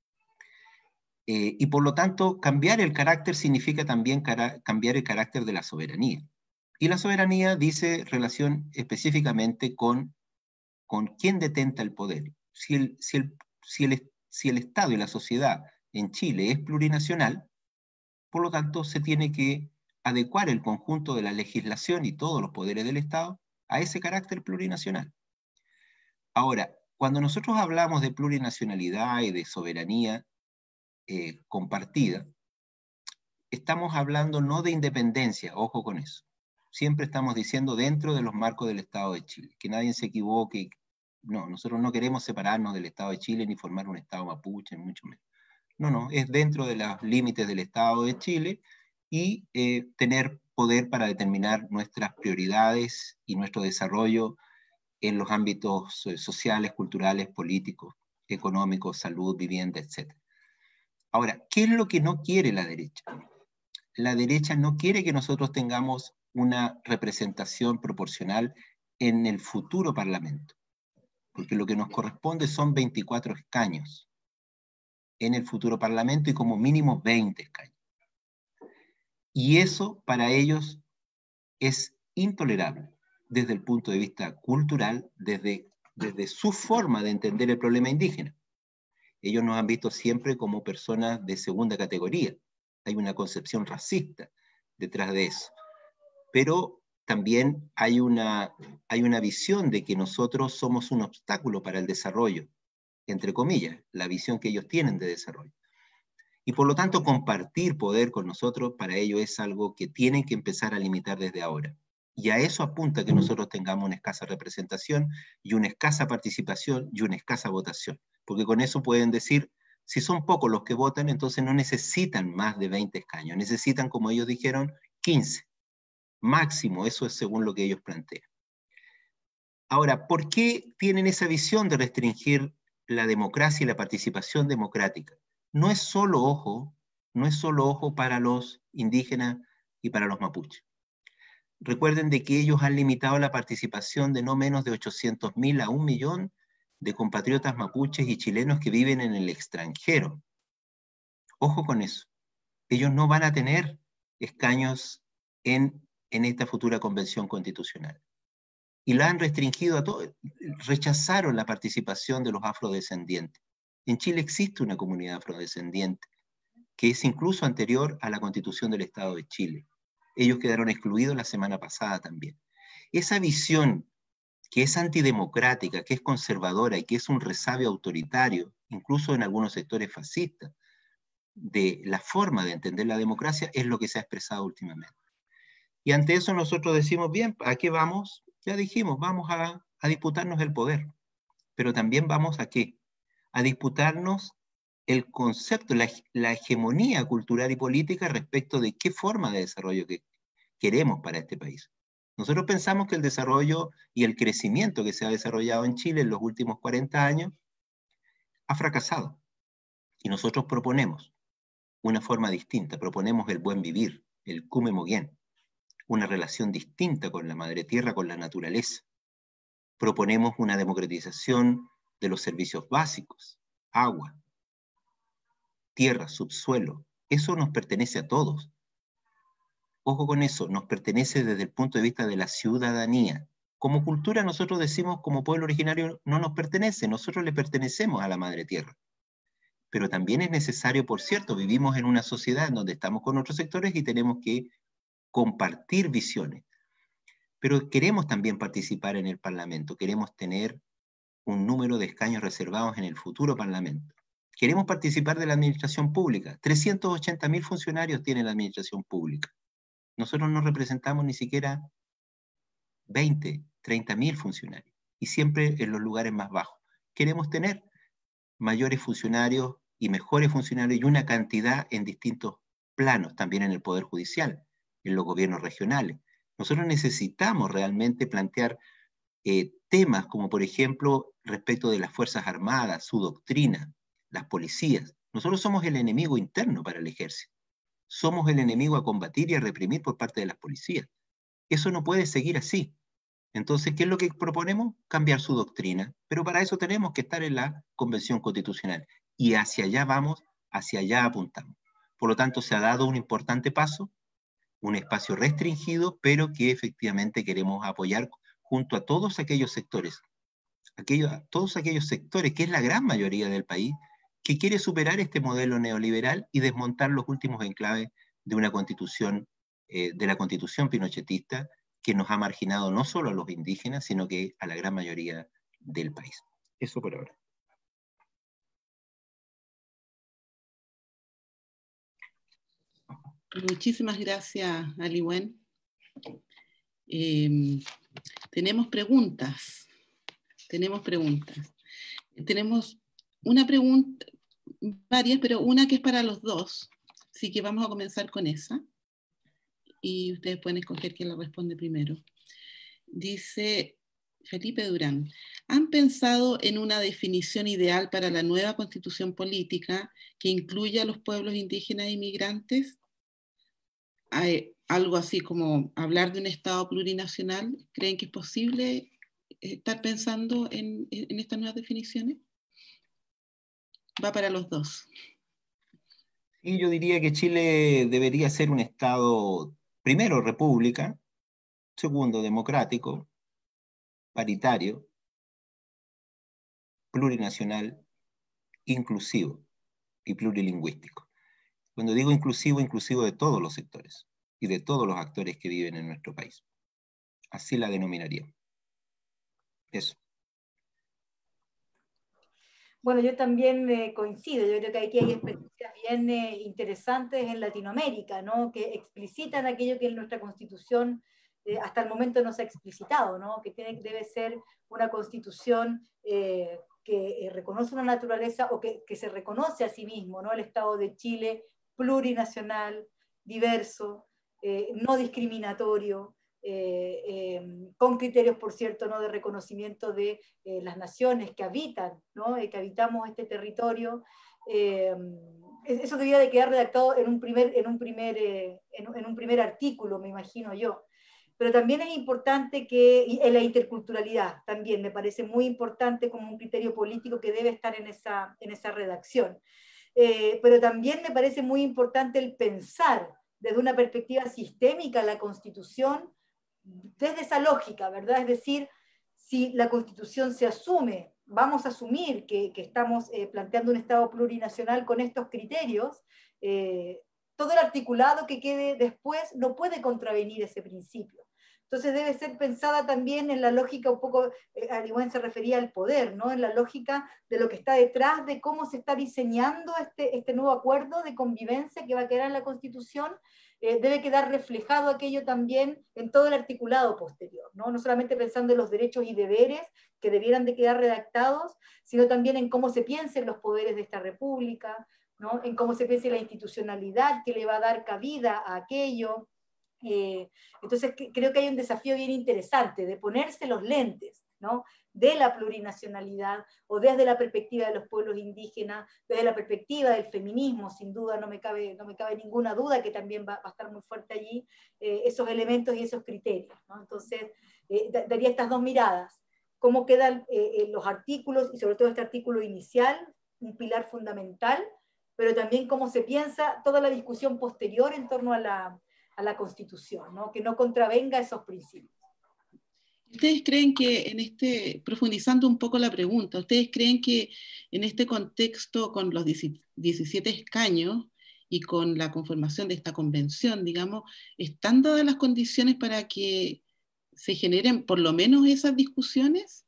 Eh, y por lo tanto, cambiar el carácter significa también cara cambiar el carácter de la soberanía. Y la soberanía dice relación específicamente con, con quién detenta el poder. Si el, si, el, si, el, si el Estado y la sociedad en Chile es plurinacional, por lo tanto se tiene que adecuar el conjunto de la legislación y todos los poderes del Estado a ese carácter plurinacional. Ahora, cuando nosotros hablamos de plurinacionalidad y de soberanía eh, compartida, estamos hablando no de independencia, ojo con eso. Siempre estamos diciendo dentro de los marcos del Estado de Chile, que nadie se equivoque. No, nosotros no queremos separarnos del Estado de Chile ni formar un Estado mapuche, mucho menos. No, no, es dentro de los límites del Estado de Chile y eh, tener poder para determinar nuestras prioridades y nuestro desarrollo en los ámbitos eh, sociales, culturales, políticos, económicos, salud, vivienda, etcétera. Ahora, ¿qué es lo que no quiere la derecha? La derecha no quiere que nosotros tengamos una representación proporcional en el futuro Parlamento, porque lo que nos corresponde son veinticuatro escaños en el futuro Parlamento y como mínimo veinte escaños. Y eso para ellos es intolerable desde el punto de vista cultural, desde, desde su forma de entender el problema indígena. Ellos nos han visto siempre como personas de segunda categoría. Hay una concepción racista detrás de eso. Pero también hay una, hay una visión de que nosotros somos un obstáculo para el desarrollo, entre comillas, la visión que ellos tienen de desarrollo. Y por lo tanto, compartir poder con nosotros, para ellos es algo que tienen que empezar a limitar desde ahora. Y a eso apunta que nosotros tengamos una escasa representación y una escasa participación y una escasa votación. Porque con eso pueden decir, si son pocos los que votan, entonces no necesitan más de veinte escaños, necesitan, como ellos dijeron, quince. Máximo, eso es según lo que ellos plantean. Ahora, ¿por qué tienen esa visión de restringir la democracia y la participación democrática? No es solo ojo, no es solo ojo para los indígenas y para los mapuches. Recuerden de que ellos han limitado la participación de no menos de ochocientos mil a un millón de compatriotas mapuches y chilenos que viven en el extranjero. Ojo con eso. Ellos no van a tener escaños en, en esta futura convención constitucional. Y la han restringido a todos. Rechazaron la participación de los afrodescendientes. En Chile existe una comunidad afrodescendiente que es incluso anterior a la Constitución del Estado de Chile. Ellos quedaron excluidos la semana pasada también. Esa visión que es antidemocrática, que es conservadora y que es un resabio autoritario, incluso en algunos sectores fascistas, de la forma de entender la democracia, es lo que se ha expresado últimamente. Y ante eso nosotros decimos, bien, ¿a qué vamos? Ya dijimos, vamos a, a disputarnos el poder. Pero también vamos a qué? A disputarnos el concepto, la, la hegemonía cultural y política respecto de qué forma de desarrollo que queremos para este país. Nosotros pensamos que el desarrollo y el crecimiento que se ha desarrollado en Chile en los últimos cuarenta años ha fracasado. Y nosotros proponemos una forma distinta, proponemos el buen vivir, el kume moguen, una relación distinta con la madre tierra, con la naturaleza. Proponemos una democratización de los servicios básicos, agua, tierra, subsuelo. Eso nos pertenece a todos. Ojo con eso, nos pertenece desde el punto de vista de la ciudadanía. Como cultura nosotros decimos, como pueblo originario, no nos pertenece, nosotros le pertenecemos a la madre tierra. Pero también es necesario, por cierto, vivimos en una sociedad en donde estamos con otros sectores y tenemos que compartir visiones. Pero queremos también participar en el Parlamento, queremos tener un número de escaños reservados en el futuro Parlamento. Queremos participar de la administración pública. trescientos ochenta mil funcionarios tiene la administración pública. Nosotros no representamos ni siquiera veinte, treinta mil funcionarios, y siempre en los lugares más bajos. Queremos tener mayores funcionarios y mejores funcionarios y una cantidad en distintos planos, también en el Poder Judicial, en los gobiernos regionales. Nosotros necesitamos realmente plantear eh, temas como, por ejemplo, respecto de las Fuerzas Armadas, su doctrina, las policías. Nosotros somos el enemigo interno para el ejército. Somos el enemigo a combatir y a reprimir por parte de las policías. Eso no puede seguir así. Entonces, ¿qué es lo que proponemos? Cambiar su doctrina. Pero para eso tenemos que estar en la Convención Constitucional. Y hacia allá vamos, hacia allá apuntamos. Por lo tanto, se ha dado un importante paso, un espacio restringido, pero que efectivamente queremos apoyar junto a todos aquellos sectores, aquellos, todos aquellos sectores, que es la gran mayoría del país, que quiere superar este modelo neoliberal y desmontar los últimos enclaves de una constitución, eh, de la constitución pinochetista, que nos ha marginado no solo a los indígenas, sino que a la gran mayoría del país. Eso por ahora. Muchísimas gracias, Aliwen. Eh, tenemos preguntas. Tenemos preguntas. Tenemos una pregunta, varias, pero una que es para los dos. Así que vamos a comenzar con esa. Y ustedes pueden escoger quién la responde primero. Dice Felipe Durán, ¿han pensado en una definición ideal para la nueva constitución política que incluya a los pueblos indígenas e inmigrantes? ¿Hay algo así como hablar de un Estado plurinacional? ¿Creen que es posible estar pensando en, en estas nuevas definiciones? Va para los dos. Y yo diría que Chile debería ser un Estado, primero, república, segundo, democrático, paritario, plurinacional, inclusivo y plurilingüístico. Cuando digo inclusivo, inclusivo de todos los sectores y de todos los actores que viven en nuestro país. Así la denominaría. Eso. Bueno, yo también eh, coincido, yo creo que aquí hay experiencias bien eh, interesantes en Latinoamérica, ¿no? Que explicitan aquello que en nuestra Constitución eh, hasta el momento no se ha explicitado, ¿no? Que tiene, debe ser una Constitución eh, que eh, reconoce una naturaleza o que, que se reconoce a sí mismo, ¿no? El Estado de Chile plurinacional, diverso, eh, no discriminatorio, Eh, eh, con criterios, por cierto, ¿no? de reconocimiento de eh, las naciones que habitan, ¿no? eh, que habitamos este territorio. Eh, eso debía de quedar redactado en un primer, en un primer, eh, en, en un primer artículo, me imagino yo. Pero también es importante que, y en la interculturalidad también me parece muy importante como un criterio político que debe estar en esa, en esa redacción. Eh, pero también me parece muy importante el pensar desde una perspectiva sistémica la Constitución, desde esa lógica, ¿verdad? Es decir, si la Constitución se asume, vamos a asumir que, que estamos eh, planteando un Estado plurinacional con estos criterios, eh, todo el articulado que quede después no puede contravenir ese principio. Entonces debe ser pensada también en la lógica, un poco, eh, Alihuén se refería al poder, ¿no? En la lógica de lo que está detrás de cómo se está diseñando este, este nuevo acuerdo de convivencia que va a quedar en la Constitución. Eh, debe quedar reflejado aquello también en todo el articulado posterior, ¿no? No solamente pensando en los derechos y deberes que debieran de quedar redactados, sino también en cómo se piensen los poderes de esta república, ¿no? En cómo se piense la institucionalidad que le va a dar cabida a aquello. Eh, entonces creo que hay un desafío bien interesante de ponerse los lentes, ¿no? de la plurinacionalidad o desde la perspectiva de los pueblos indígenas, desde la perspectiva del feminismo, sin duda, no me cabe, no me cabe ninguna duda que también va, va a estar muy fuerte allí, eh, esos elementos y esos criterios, ¿no? Entonces, eh, daría estas dos miradas, cómo quedan eh, los artículos y sobre todo este artículo inicial, un pilar fundamental, pero también cómo se piensa toda la discusión posterior en torno a la, a la Constitución, ¿no? Que no contravenga esos principios. ¿Ustedes creen que en este, profundizando un poco la pregunta, ¿ustedes creen que en este contexto con los diecisiete escaños y con la conformación de esta convención, digamos, están dadas las condiciones para que se generen por lo menos esas discusiones?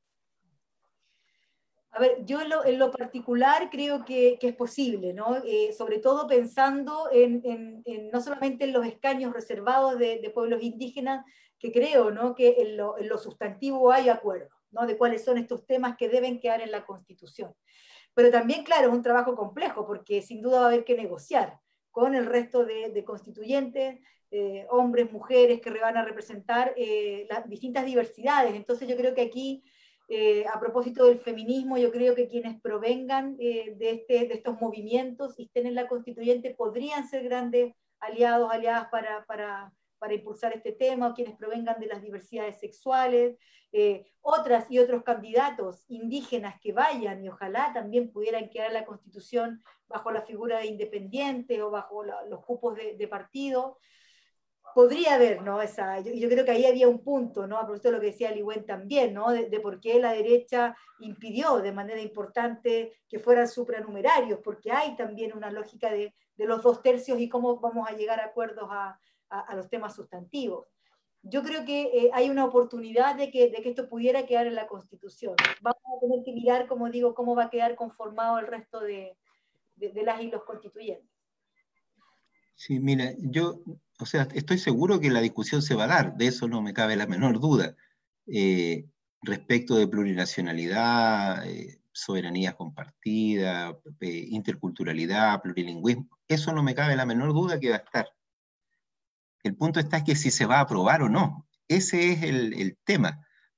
A ver, yo en lo, en lo particular creo que, que es posible, ¿no? Eh, sobre todo pensando en, en, en, no solamente en los escaños reservados de, de pueblos indígenas, que creo, ¿no? que en lo, en lo sustantivo hay acuerdo, ¿no? de cuáles son estos temas que deben quedar en la Constitución. Pero también, claro, es un trabajo complejo, porque sin duda va a haber que negociar con el resto de, de constituyentes, eh, hombres, mujeres, que van a representar eh, las distintas diversidades. Entonces yo creo que aquí, eh, a propósito del feminismo, yo creo que quienes provengan eh, de, este, de estos movimientos y estén en la constituyente podrían ser grandes aliados, aliadas para, para, para impulsar este tema, o quienes provengan de las diversidades sexuales, eh, otras y otros candidatos indígenas que vayan y ojalá también pudieran quedar en la Constitución bajo la figura de independiente o bajo la, los cupos de, de partido. Podría haber, ¿no? Esa, yo, yo creo que ahí había un punto, ¿no? A propósito de lo que decía Alihuén también, ¿no? De, de por qué la derecha impidió de manera importante que fueran supranumerarios, porque hay también una lógica de, de los dos tercios y cómo vamos a llegar a acuerdos a, a, a los temas sustantivos. Yo creo que eh, hay una oportunidad de que, de que esto pudiera quedar en la Constitución. Vamos a tener que mirar, como digo, cómo va a quedar conformado el resto de, de, de las y los constituyentes. Sí, mira, yo, o sea, estoy seguro que la discusión se va a dar, de eso no me cabe la menor duda. Eh, respecto de plurinacionalidad, eh, soberanía compartida, eh, interculturalidad, plurilingüismo, eso no me cabe la menor duda que va a estar. El punto está es que si se va a aprobar o no, ese es el, el tema,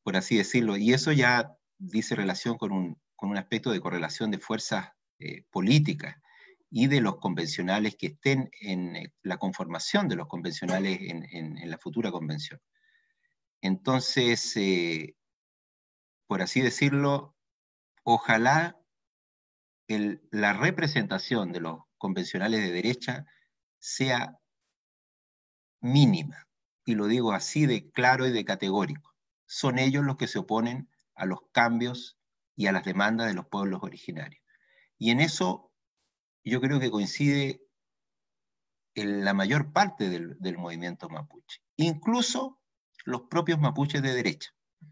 por así decirlo, y eso ya dice relación con un, con un aspecto de correlación de fuerzas eh, políticas y de los convencionales que estén en eh, la conformación de los convencionales en, en, en la futura convención. Entonces, eh, por así decirlo, ojalá el, la representación de los convencionales de derecha sea mínima, y lo digo así de claro y de categórico. Son ellos los que se oponen a los cambios y a las demandas de los pueblos originarios. Y en eso yo creo que coincide en la mayor parte del, del movimiento mapuche, incluso los propios mapuches de derecha.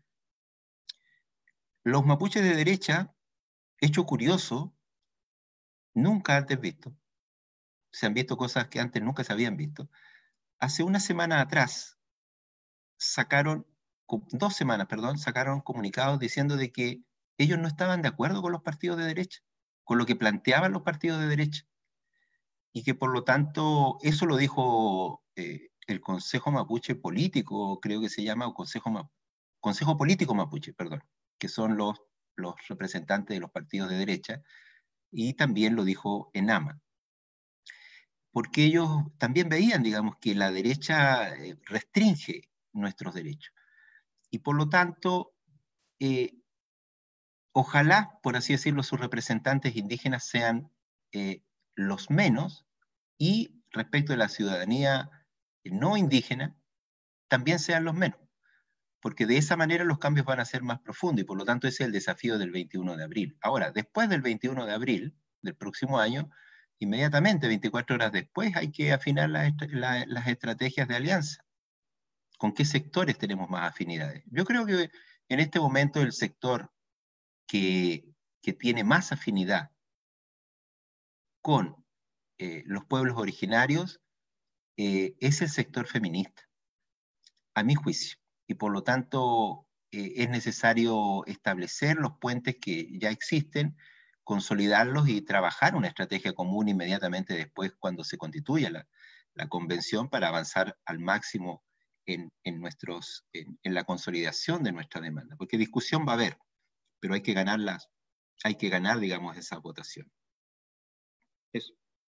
Los mapuches de derecha, hecho curioso, nunca antes visto, se han visto cosas que antes nunca se habían visto. Hace una semana atrás sacaron, dos semanas, perdón, sacaron comunicados diciendo de que ellos no estaban de acuerdo con los partidos de derecha, con lo que planteaban los partidos de derecha, y que por lo tanto, eso lo dijo eh, el Consejo Mapuche Político, creo que se llama, o Consejo, Ma Consejo Político Mapuche, perdón, que son los, los representantes de los partidos de derecha, y también lo dijo ENAMA, porque ellos también veían, digamos, que la derecha eh, restringe nuestros derechos. Y por lo tanto, eh, ojalá, por así decirlo, sus representantes indígenas sean eh, los menos, y respecto de la ciudadanía no indígena, también sean los menos, porque de esa manera los cambios van a ser más profundos, y por lo tanto ese es el desafío del veintiuno de abril. Ahora, después del veintiuno de abril del próximo año, inmediatamente, veinticuatro horas después, hay que afinar la, la, las estrategias de alianza. ¿Con qué sectores tenemos más afinidades? Yo creo que en este momento el sector que, que tiene más afinidad con eh, los pueblos originarios eh, es el sector feminista, a mi juicio. Y por lo tanto eh, es necesario establecer los puentes que ya existen, consolidarlos y trabajar una estrategia común inmediatamente después cuando se constituya la, la convención, para avanzar al máximo en, en, nuestros, en, en la consolidación de nuestra demanda. Porque discusión va a haber, pero hay que ganarlas, hay que ganar, digamos, esa votación. Eso.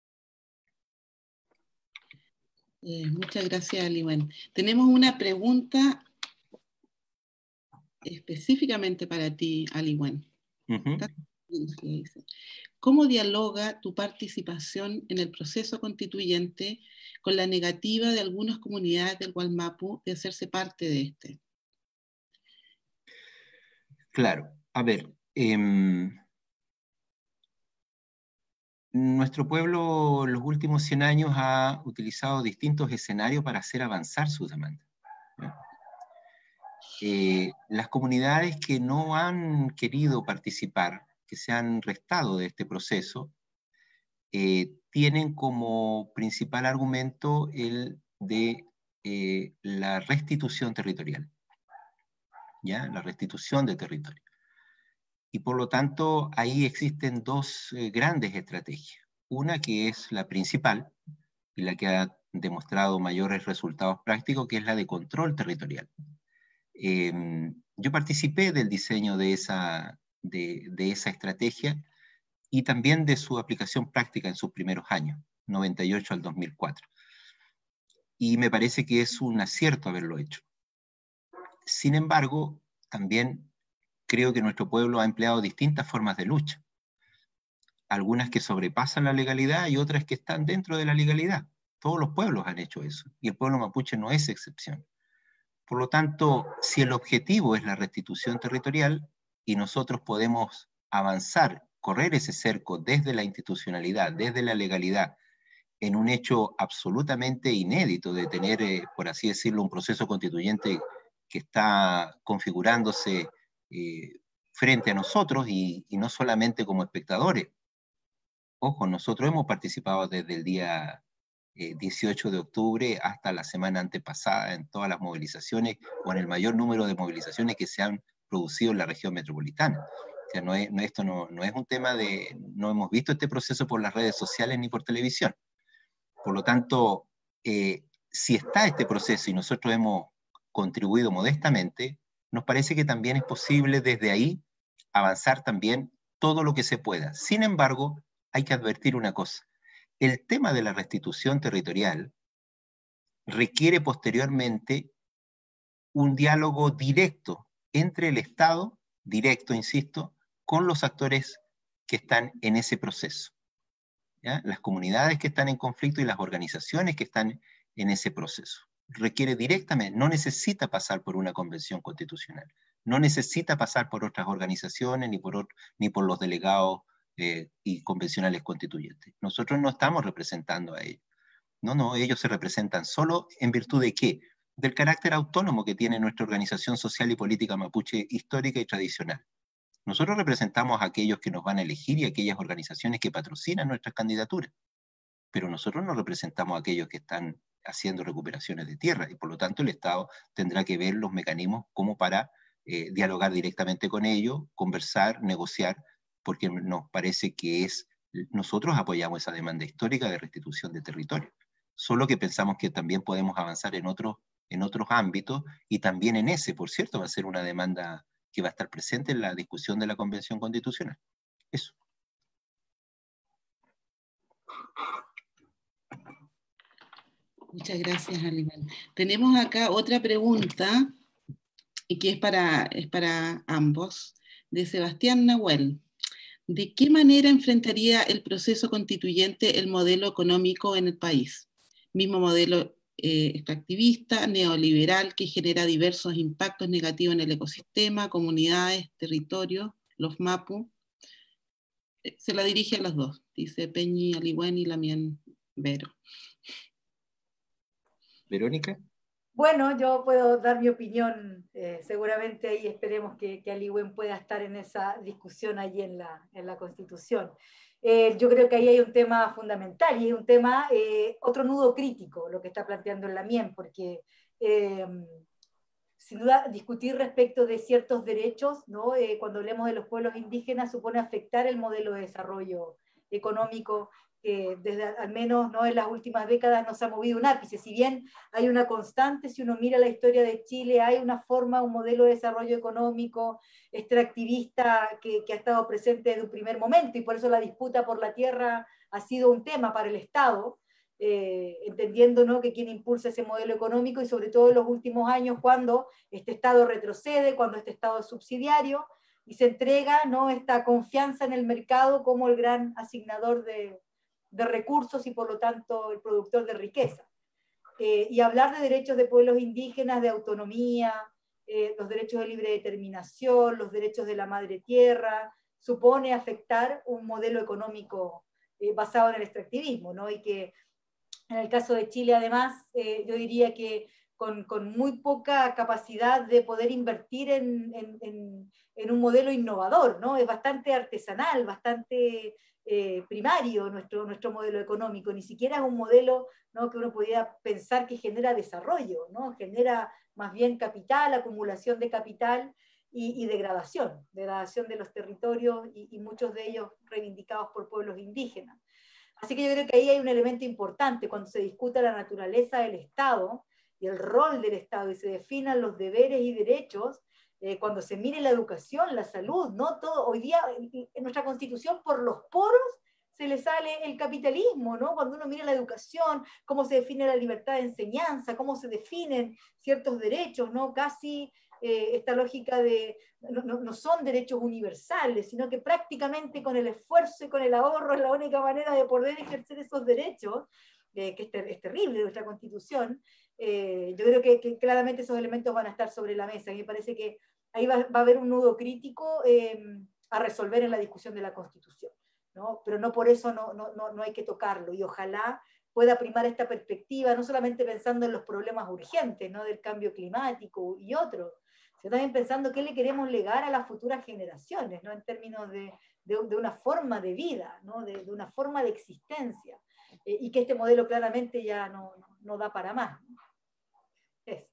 Eh, muchas gracias, Liwen. Tenemos una pregunta específicamente para ti, Liwen. Uh-huh. ¿Cómo dialoga tu participación en el proceso constituyente con la negativa de algunas comunidades del Gualmapu de hacerse parte de este? Claro, a ver, eh, nuestro pueblo en los últimos cien años ha utilizado distintos escenarios para hacer avanzar sus demandas. Eh, las comunidades que no han querido participar, que se han restado de este proceso, eh, tienen como principal argumento el de eh, la restitución territorial, ¿ya? La restitución de territorio. Y por lo tanto, ahí existen dos eh, grandes estrategias. Una que es la principal, y la que ha demostrado mayores resultados prácticos, que es la de control territorial. Eh, yo participé del diseño de esa, de, de esa estrategia, y también de su aplicación práctica en sus primeros años, noventa y ocho al dos mil cuatro. Y me parece que es un acierto haberlo hecho. Sin embargo, también creo que nuestro pueblo ha empleado distintas formas de lucha. Algunas que sobrepasan la legalidad y otras que están dentro de la legalidad. Todos los pueblos han hecho eso, y el pueblo mapuche no es excepción. Por lo tanto, si el objetivo es la restitución territorial, y nosotros podemos avanzar, correr ese cerco desde la institucionalidad, desde la legalidad, en un hecho absolutamente inédito de tener, eh, por así decirlo, un proceso constituyente que está configurándose eh, frente a nosotros, y, y no solamente como espectadores. Ojo, nosotros hemos participado desde el día eh, dieciocho de octubre hasta la semana antepasada en todas las movilizaciones, o en el mayor número de movilizaciones que se han producido en la región metropolitana. O sea, no es, no, esto no, no es un tema de, no hemos visto este proceso por las redes sociales ni por televisión. Por lo tanto, eh, si está este proceso y nosotros hemos contribuido modestamente, nos parece que también es posible desde ahí avanzar también todo lo que se pueda. Sin embargo, hay que advertir una cosa. El tema de la restitución territorial requiere posteriormente un diálogo directo entre el Estado, directo, insisto, con los actores que están en ese proceso. ¿Ya? Las comunidades que están en conflicto y las organizaciones que están en ese proceso. Requiere directamente, no necesita pasar por una convención constitucional, no necesita pasar por otras organizaciones ni por, ni por los delegados eh, y convencionales constituyentes. Nosotros no estamos representando a ellos. No, no, ellos se representan solo en virtud de ¿qué? Del carácter autónomo que tiene nuestra organización social y política mapuche histórica y tradicional. Nosotros representamos a aquellos que nos van a elegir y a aquellas organizaciones que patrocinan nuestras candidaturas, pero nosotros no representamos a aquellos que están haciendo recuperaciones de tierra, y por lo tanto el Estado tendrá que ver los mecanismos como para eh, dialogar directamente con ellos, conversar, negociar, porque nos parece que es, nosotros apoyamos esa demanda histórica de restitución de territorio, solo que pensamos que también podemos avanzar en otros, en otros ámbitos, y también en ese, por cierto, va a ser una demanda que va a estar presente en la discusión de la Convención Constitucional. Eso. Muchas gracias, Aníbal. Tenemos acá otra pregunta, y que es para, es para ambos, de Sebastián Nahuel. ¿De qué manera enfrentaría el proceso constituyente el modelo económico en el país? Mismo modelo eh, extractivista, neoliberal, que genera diversos impactos negativos en el ecosistema, comunidades, territorios, los mapu. Se la dirige a los dos, dice Peñi Aligüen y Lamien Vero. Verónica. Bueno, yo puedo dar mi opinión, eh, seguramente ahí esperemos que, que Aligüen pueda estar en esa discusión allí en la, en la Constitución. Eh, yo creo que ahí hay un tema fundamental y hay un tema, eh, otro nudo crítico, lo que está planteando el Lamien, porque eh, sin duda discutir respecto de ciertos derechos, ¿no? Eh, cuando hablemos de los pueblos indígenas, supone afectar el modelo de desarrollo económico que desde al menos, ¿no?, en las últimas décadas no se ha movido un ápice. Si bien hay una constante, si uno mira la historia de Chile, hay una forma, un modelo de desarrollo económico extractivista que, que ha estado presente desde un primer momento, y por eso la disputa por la tierra ha sido un tema para el Estado, eh, entendiendo, ¿no?, que quien impulsa ese modelo económico, y sobre todo en los últimos años, cuando este Estado retrocede, cuando este Estado es subsidiario, y se entrega, ¿no?, esta confianza en el mercado como el gran asignador de de recursos y por lo tanto el productor de riqueza. Eh, y hablar de derechos de pueblos indígenas, de autonomía, eh, los derechos de libre determinación, los derechos de la madre tierra, supone afectar un modelo económico eh, basado en el extractivismo, ¿no? Y que en el caso de Chile además, eh, yo diría que con, con muy poca capacidad de poder invertir en, en, en, en un modelo innovador, ¿no? Es bastante artesanal, bastante eh, primario nuestro, nuestro modelo económico, ni siquiera es un modelo, ¿no?, que uno pudiera pensar que genera desarrollo, ¿no? Genera más bien capital, acumulación de capital y, y degradación, degradación de los territorios y, y muchos de ellos reivindicados por pueblos indígenas. Así que yo creo que ahí hay un elemento importante cuando se discuta la naturaleza del Estado y el rol del Estado y se definan los deberes y derechos, eh, cuando se mire la educación, la salud, ¿no? Todo, hoy día en nuestra Constitución por los poros se le sale el capitalismo, ¿no? Cuando uno mira la educación, cómo se define la libertad de enseñanza, cómo se definen ciertos derechos, ¿no? Casi eh, esta lógica de, no, no, no son derechos universales, sino que prácticamente con el esfuerzo y con el ahorro es la única manera de poder ejercer esos derechos, eh, que es, ter es terrible de nuestra Constitución. Eh, yo creo que, que claramente esos elementos van a estar sobre la mesa, y me parece que ahí va, va a haber un nudo crítico eh, a resolver en la discusión de la Constitución, ¿no? Pero no por eso no, no, no, no hay que tocarlo, y ojalá pueda primar esta perspectiva, no solamente pensando en los problemas urgentes, ¿no?, del cambio climático y otros, sino también pensando qué le queremos legar a las futuras generaciones, ¿no?, en términos de, de, de una forma de vida, ¿no?, de, de una forma de existencia, eh, y que este modelo claramente ya no, no, no da para más, ¿no? Es.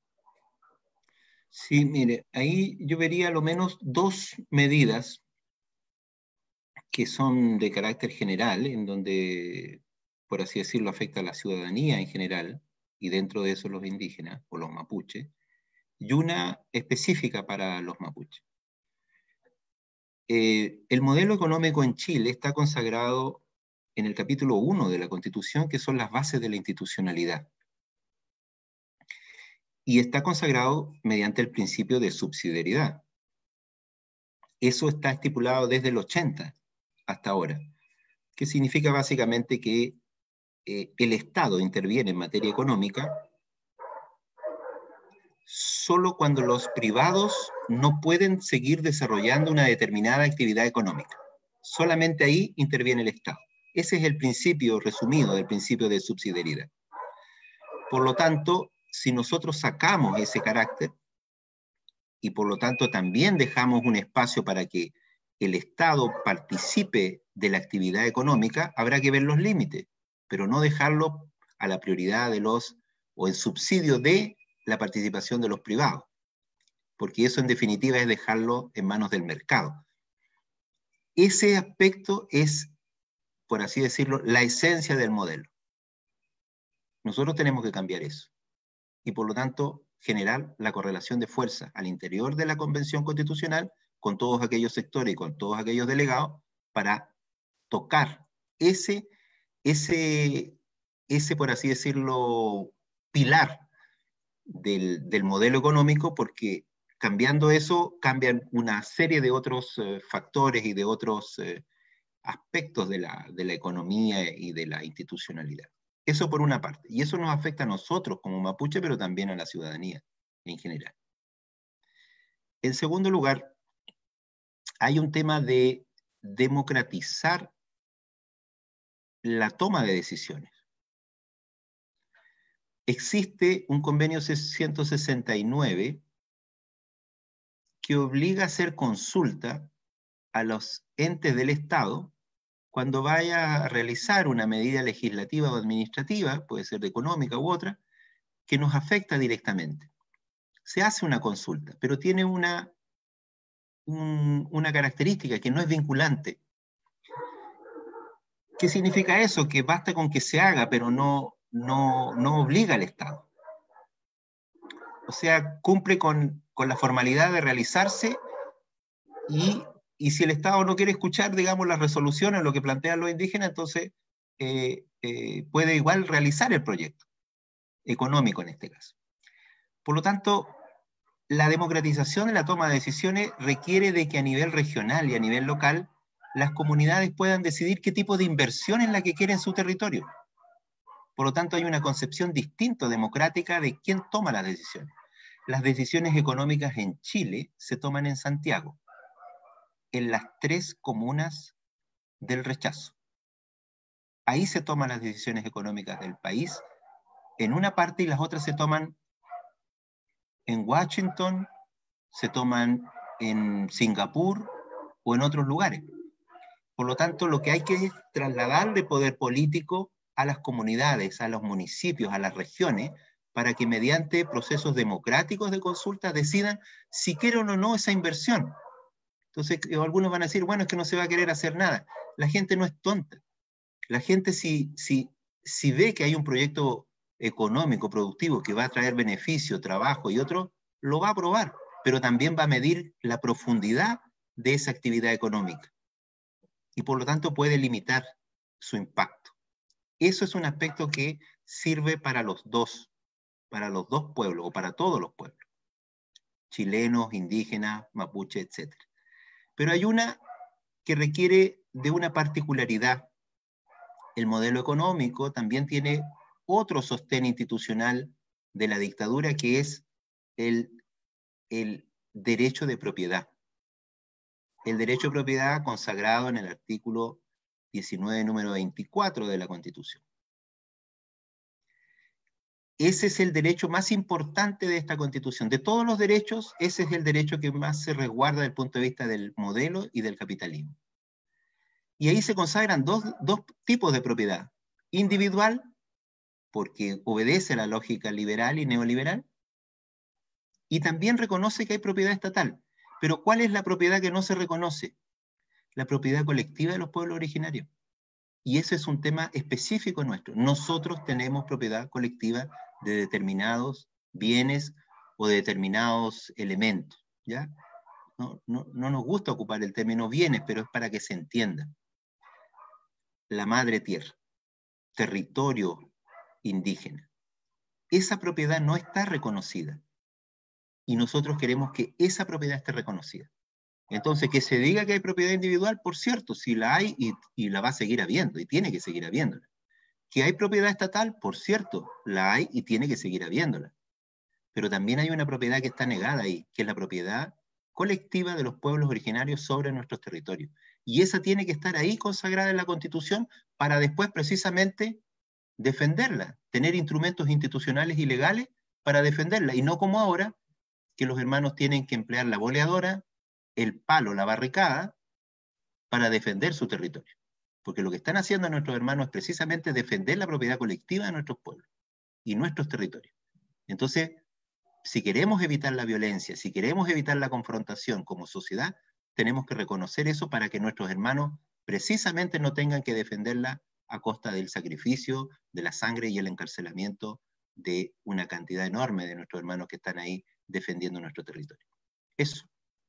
Sí, mire, ahí yo vería lo menos dos medidas que son de carácter general, en donde, por así decirlo, afecta a la ciudadanía en general, y dentro de eso los indígenas, o los mapuches, y una específica para los mapuches. Eh, el modelo económico en Chile está consagrado en el capítulo uno de la Constitución, que son las bases de la institucionalidad. Y está consagrado mediante el principio de subsidiariedad. Eso está estipulado desde el ochenta hasta ahora, que significa básicamente que eh, el Estado interviene en materia económica solo cuando los privados no pueden seguir desarrollando una determinada actividad económica. Solamente ahí interviene el Estado. Ese es el principio resumido del principio de subsidiariedad. Por lo tanto, si nosotros sacamos ese carácter, y por lo tanto también dejamos un espacio para que el Estado participe de la actividad económica, habrá que ver los límites, pero no dejarlo a la prioridad de los, o en subsidio de la participación de los privados, porque eso en definitiva es dejarlo en manos del mercado. Ese aspecto es, por así decirlo, la esencia del modelo. Nosotros tenemos que cambiar eso, y por lo tanto generar la correlación de fuerza al interior de la Convención Constitucional con todos aquellos sectores y con todos aquellos delegados para tocar ese, ese, ese por así decirlo, pilar del, del modelo económico, porque cambiando eso cambian una serie de otros eh, factores y de otros eh, aspectos de la, de la economía y de la institucionalidad. Eso por una parte, y eso nos afecta a nosotros como mapuche, pero también a la ciudadanía en general. En segundo lugar, hay un tema de democratizar la toma de decisiones. Existe un convenio ciento sesenta y nueve que obliga a hacer consulta a los entes del Estado cuando vaya a realizar una medida legislativa o administrativa, puede ser de económica u otra, que nos afecta directamente. Se hace una consulta, pero tiene una, un, una característica que no es vinculante. ¿Qué significa eso? Que basta con que se haga, pero no, no, no obliga al Estado. O sea, cumple con, con la formalidad de realizarse y, y si el Estado no quiere escuchar, digamos, las resoluciones, lo que plantean los indígenas, entonces eh, eh, puede igual realizar el proyecto, económico en este caso. Por lo tanto, la democratización de la toma de decisiones requiere de que a nivel regional y a nivel local las comunidades puedan decidir qué tipo de inversión es la que quieren en su territorio. Por lo tanto, hay una concepción distinta democrática de quién toma las decisiones. Las decisiones económicas en Chile se toman en Santiago, en las tres comunas del rechazo. Ahí se toman las decisiones económicas del país en una parte y las otras se toman en Washington, se toman en Singapur o en otros lugares. Por lo tanto, lo que hay que es trasladar de poder político a las comunidades, a los municipios, a las regiones, para que mediante procesos democráticos de consulta decidan si quieren o no esa inversión. Entonces, algunos van a decir, bueno, es que no se va a querer hacer nada. La gente no es tonta. La gente si, si, si ve que hay un proyecto económico, productivo, que va a traer beneficio, trabajo y otro, lo va a aprobar, pero también va a medir la profundidad de esa actividad económica. Y por lo tanto puede limitar su impacto. Eso es un aspecto que sirve para los dos, para los dos pueblos, o para todos los pueblos, chilenos, indígenas, mapuche, etcétera. Pero hay una que requiere de una particularidad. El modelo económico también tiene otro sostén institucional de la dictadura, que es el, el derecho de propiedad. El derecho de propiedad consagrado en el artículo diecinueve, número veinticuatro de la Constitución. Ese es el derecho más importante de esta Constitución. De todos los derechos, ese es el derecho que más se resguarda desde el punto de vista del modelo y del capitalismo. Y ahí se consagran dos, dos tipos de propiedad. Individual, porque obedece a la lógica liberal y neoliberal, y también reconoce que hay propiedad estatal. Pero ¿cuál es la propiedad que no se reconoce? La propiedad colectiva de los pueblos originarios. Y ese es un tema específico nuestro. Nosotros tenemos propiedad colectiva de determinados bienes o de determinados elementos, ¿ya? No, no, no nos gusta ocupar el término bienes, pero es para que se entienda. La madre tierra, territorio indígena, esa propiedad no está reconocida. Y nosotros queremos que esa propiedad esté reconocida. Entonces, que se diga que hay propiedad individual, por cierto, si la hay y, y la va a seguir habiendo, y tiene que seguir habiéndola. Que hay propiedad estatal, por cierto, la hay y tiene que seguir habiéndola. Pero también hay una propiedad que está negada ahí, que es la propiedad colectiva de los pueblos originarios sobre nuestros territorios. Y esa tiene que estar ahí consagrada en la Constitución para después precisamente defenderla, tener instrumentos institucionales y legales para defenderla, y no como ahora, que los hermanos tienen que emplear la boleadora, el palo, la barricada, para defender su territorio. Porque lo que están haciendo nuestros hermanos es precisamente defender la propiedad colectiva de nuestros pueblos y nuestros territorios. Entonces, si queremos evitar la violencia, si queremos evitar la confrontación como sociedad, tenemos que reconocer eso para que nuestros hermanos precisamente no tengan que defenderla a costa del sacrificio, de la sangre y el encarcelamiento de una cantidad enorme de nuestros hermanos que están ahí defendiendo nuestro territorio. Eso.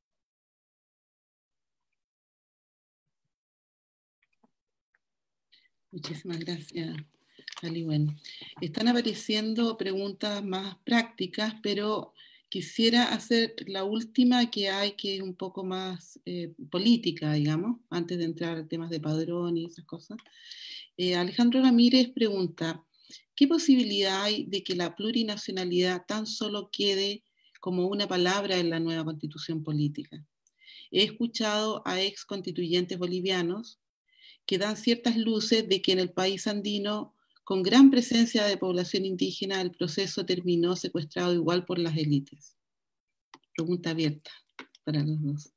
Muchísimas gracias, Aliwen. Están apareciendo preguntas más prácticas, pero quisiera hacer la última que hay, que es un poco más eh, política, digamos, antes de entrar a temas de padrón y esas cosas. Eh, Alejandro Ramírez pregunta, ¿qué posibilidad hay de que la plurinacionalidad tan solo quede como una palabra en la nueva constitución política? He escuchado a ex constituyentes bolivianos que dan ciertas luces de que en el país andino, con gran presencia de población indígena, el proceso terminó secuestrado igual por las élites. Pregunta abierta para los dos.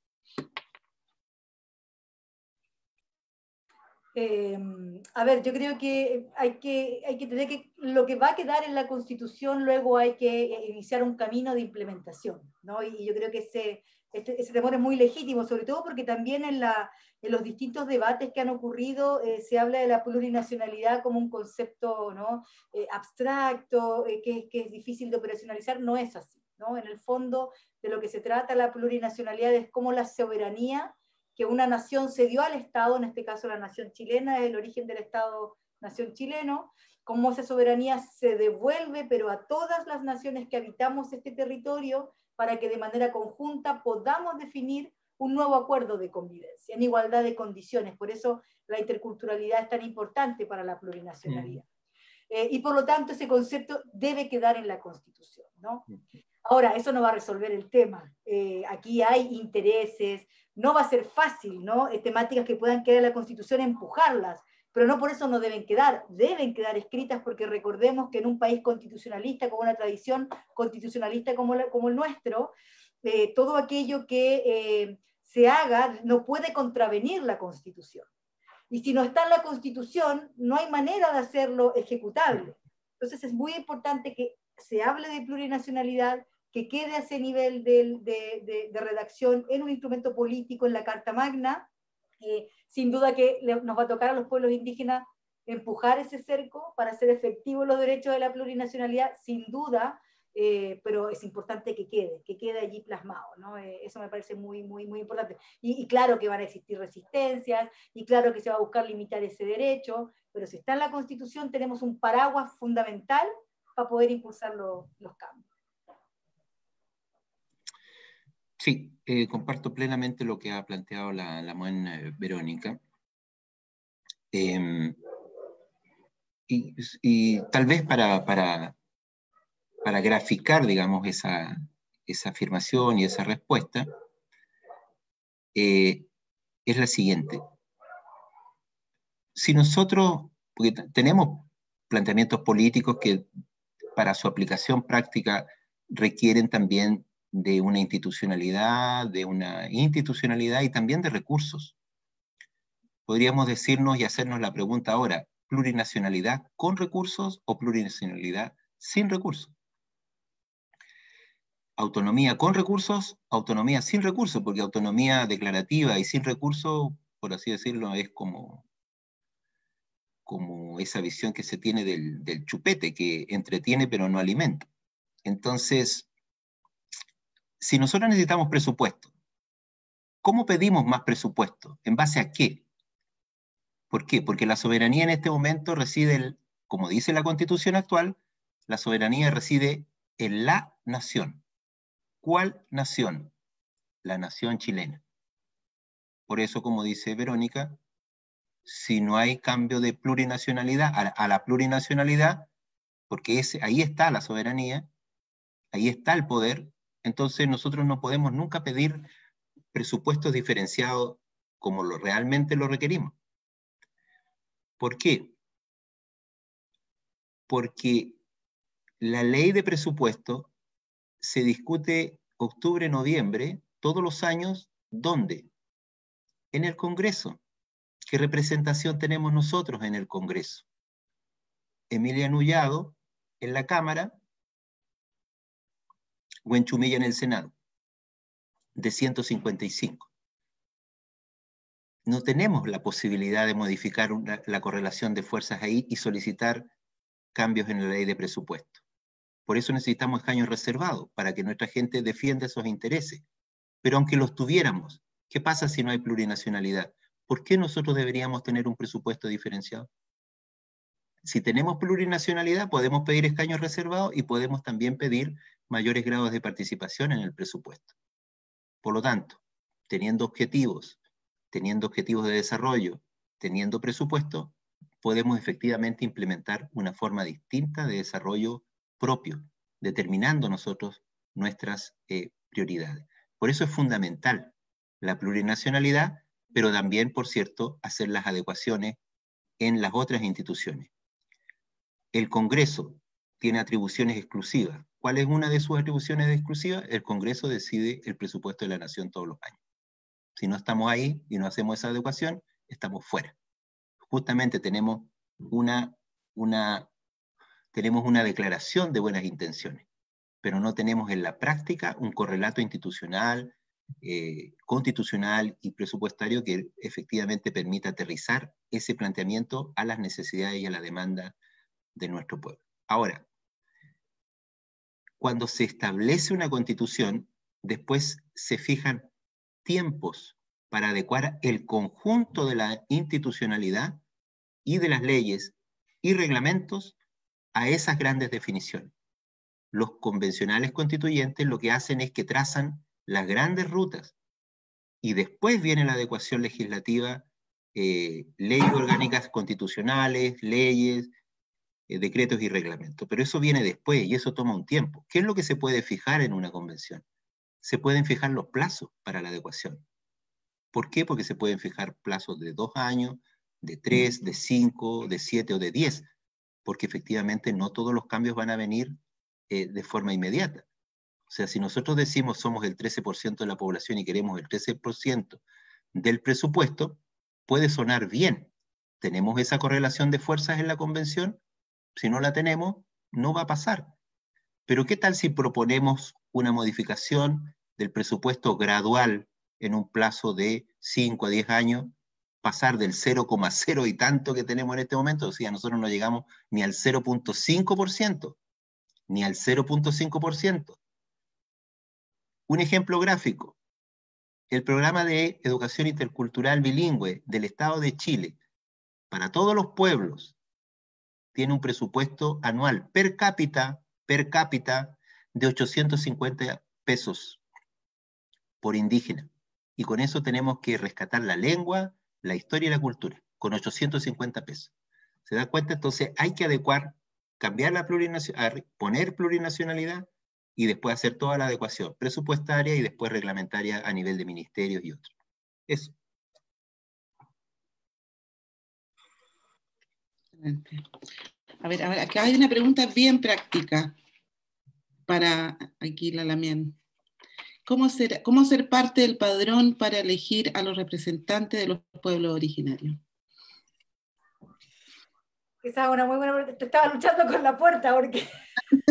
Eh, a ver, yo creo que hay que, hay que tener que, lo que va a quedar en la Constitución, luego hay que iniciar un camino de implementación, ¿no? Y, y yo creo que ese, este, ese temor es muy legítimo, sobre todo porque también en, la, en los distintos debates que han ocurrido eh, se habla de la plurinacionalidad como un concepto, ¿no? eh, abstracto, eh, que, que es difícil de operacionalizar. No es así, ¿no? En el fondo de lo que se trata la plurinacionalidad es cómo la soberanía que una nación se dio al Estado, en este caso la nación chilena, es el origen del Estado-nación chileno, cómo esa soberanía se devuelve, pero a todas las naciones que habitamos este territorio, para que de manera conjunta podamos definir un nuevo acuerdo de convivencia, en igualdad de condiciones. Por eso la interculturalidad es tan importante para la plurinacionalidad. Mm. Eh, y por lo tanto ese concepto debe quedar en la Constitución, ¿no? Ahora, eso no va a resolver el tema. Eh, aquí hay intereses, no va a ser fácil, ¿no? Eh, temáticas que puedan quedar en la Constitución, empujarlas, pero no por eso no deben quedar, deben quedar escritas, porque recordemos que en un país constitucionalista, con una tradición constitucionalista como, la, como el nuestro, eh, todo aquello que eh, se haga no puede contravenir la Constitución. Y si no está en la Constitución, no hay manera de hacerlo ejecutable. Entonces es muy importante que se hable de plurinacionalidad, que quede a ese nivel de, de, de, de redacción en un instrumento político, en la Carta Magna. Eh, sin duda que le, nos va a tocar a los pueblos indígenas empujar ese cerco para hacer efectivos los derechos de la plurinacionalidad, sin duda, eh, pero es importante que quede, que quede allí plasmado, ¿no? Eh, eso me parece muy, muy, muy importante. Y, y claro que van a existir resistencias, y claro que se va a buscar limitar ese derecho, pero si está en la Constitución tenemos un paraguas fundamental para poder impulsar lo, los cambios. Sí, eh, comparto plenamente lo que ha planteado la, la buena eh, Verónica. Eh, y, y tal vez para, para, para graficar, digamos, esa, esa afirmación y esa respuesta, eh, es la siguiente. Si nosotros, porque tenemos planteamientos políticos que para su aplicación práctica requieren también de una institucionalidad, de una institucionalidad y también de recursos. Podríamos decirnos y hacernos la pregunta ahora, ¿plurinacionalidad con recursos o plurinacionalidad sin recursos? Autonomía con recursos, autonomía sin recursos, porque autonomía declarativa y sin recursos, por así decirlo, es como, como esa visión que se tiene del, del chupete, que entretiene pero no alimenta. Entonces, si nosotros necesitamos presupuesto, ¿cómo pedimos más presupuesto? ¿En base a qué? ¿Por qué? Porque la soberanía en este momento reside, el, como dice la Constitución actual, la soberanía reside en la nación. ¿Cuál nación? La nación chilena. Por eso, como dice Verónica, si no hay cambio de plurinacionalidad a la, a la plurinacionalidad, porque ese, ahí está la soberanía, ahí está el poder, entonces nosotros no podemos nunca pedir presupuestos diferenciados como lo, realmente lo requerimos. ¿Por qué? Porque la ley de presupuesto se discute octubre, noviembre, todos los años, ¿dónde? En el Congreso. ¿Qué representación tenemos nosotros en el Congreso? Emilia Nullado en la Cámara, Huenchumilla en el Senado, de ciento cincuenta y cinco. No tenemos la posibilidad de modificar una, la correlación de fuerzas ahí y solicitar cambios en la ley de presupuesto. Por eso necesitamos escaños reservados, para que nuestra gente defienda esos intereses. Pero aunque los tuviéramos, ¿qué pasa si no hay plurinacionalidad? ¿Por qué nosotros deberíamos tener un presupuesto diferenciado? Si tenemos plurinacionalidad, podemos pedir escaños reservados y podemos también pedir mayores grados de participación en el presupuesto. Por lo tanto, teniendo objetivos, teniendo objetivos de desarrollo, teniendo presupuesto, podemos efectivamente implementar una forma distinta de desarrollo propio, determinando nosotros nuestras eh, prioridades. Por eso es fundamental la plurinacionalidad, pero también, por cierto, hacer las adecuaciones en las otras instituciones. El Congreso tiene atribuciones exclusivas. ¿Cuál es una de sus atribuciones exclusivas? El Congreso decide el presupuesto de la nación todos los años. Si no estamos ahí y no hacemos esa adecuación, estamos fuera. Justamente tenemos una, una, tenemos una declaración de buenas intenciones, pero no tenemos en la práctica un correlato institucional, eh, constitucional y presupuestario que efectivamente permita aterrizar ese planteamiento a las necesidades y a la demanda de nuestro pueblo. Ahora, cuando se establece una constitución, después se fijan tiempos para adecuar el conjunto de la institucionalidad y de las leyes y reglamentos a esas grandes definiciones. Los convencionales constituyentes lo que hacen es que trazan las grandes rutas y después viene la adecuación legislativa, eh, leyes orgánicas constitucionales, leyes, eh, decretos y reglamentos. Pero eso viene después y eso toma un tiempo. ¿Qué es lo que se puede fijar en una convención? Se pueden fijar los plazos para la adecuación. ¿Por qué? Porque se pueden fijar plazos de dos años, de tres, de cinco, de siete o de diez, porque efectivamente no todos los cambios van a venir eh, de forma inmediata. O sea, si nosotros decimos somos el trece por ciento de la población y queremos el trece por ciento del presupuesto, puede sonar bien. ¿Tenemos esa correlación de fuerzas en la convención? Si no la tenemos, no va a pasar. Pero ¿qué tal si proponemos una modificación del presupuesto gradual en un plazo de cinco a diez años, pasar del cero coma cero y tanto que tenemos en este momento? O sea, nosotros no llegamos ni al cero punto cinco por ciento, ni al cero punto cinco por ciento. Un ejemplo gráfico, el programa de educación intercultural bilingüe del Estado de Chile, para todos los pueblos, tiene un presupuesto anual per cápita, per cápita de ochocientos cincuenta pesos por indígena. Y con eso tenemos que rescatar la lengua, la historia y la cultura, con ochocientos cincuenta pesos. ¿Se da cuenta? Entonces hay que adecuar, cambiar la plurinacionalidad, poner plurinacionalidad y después hacer toda la adecuación presupuestaria y después reglamentaria a nivel de ministerios y otros. Eso. A ver, a ver, acá hay una pregunta bien práctica para aquí la Lamien. ¿Cómo ser, ¿Cómo ser parte del padrón para elegir a los representantes de los pueblos originarios? Esa es una muy buena pregunta. Te estaba luchando con la puerta porque...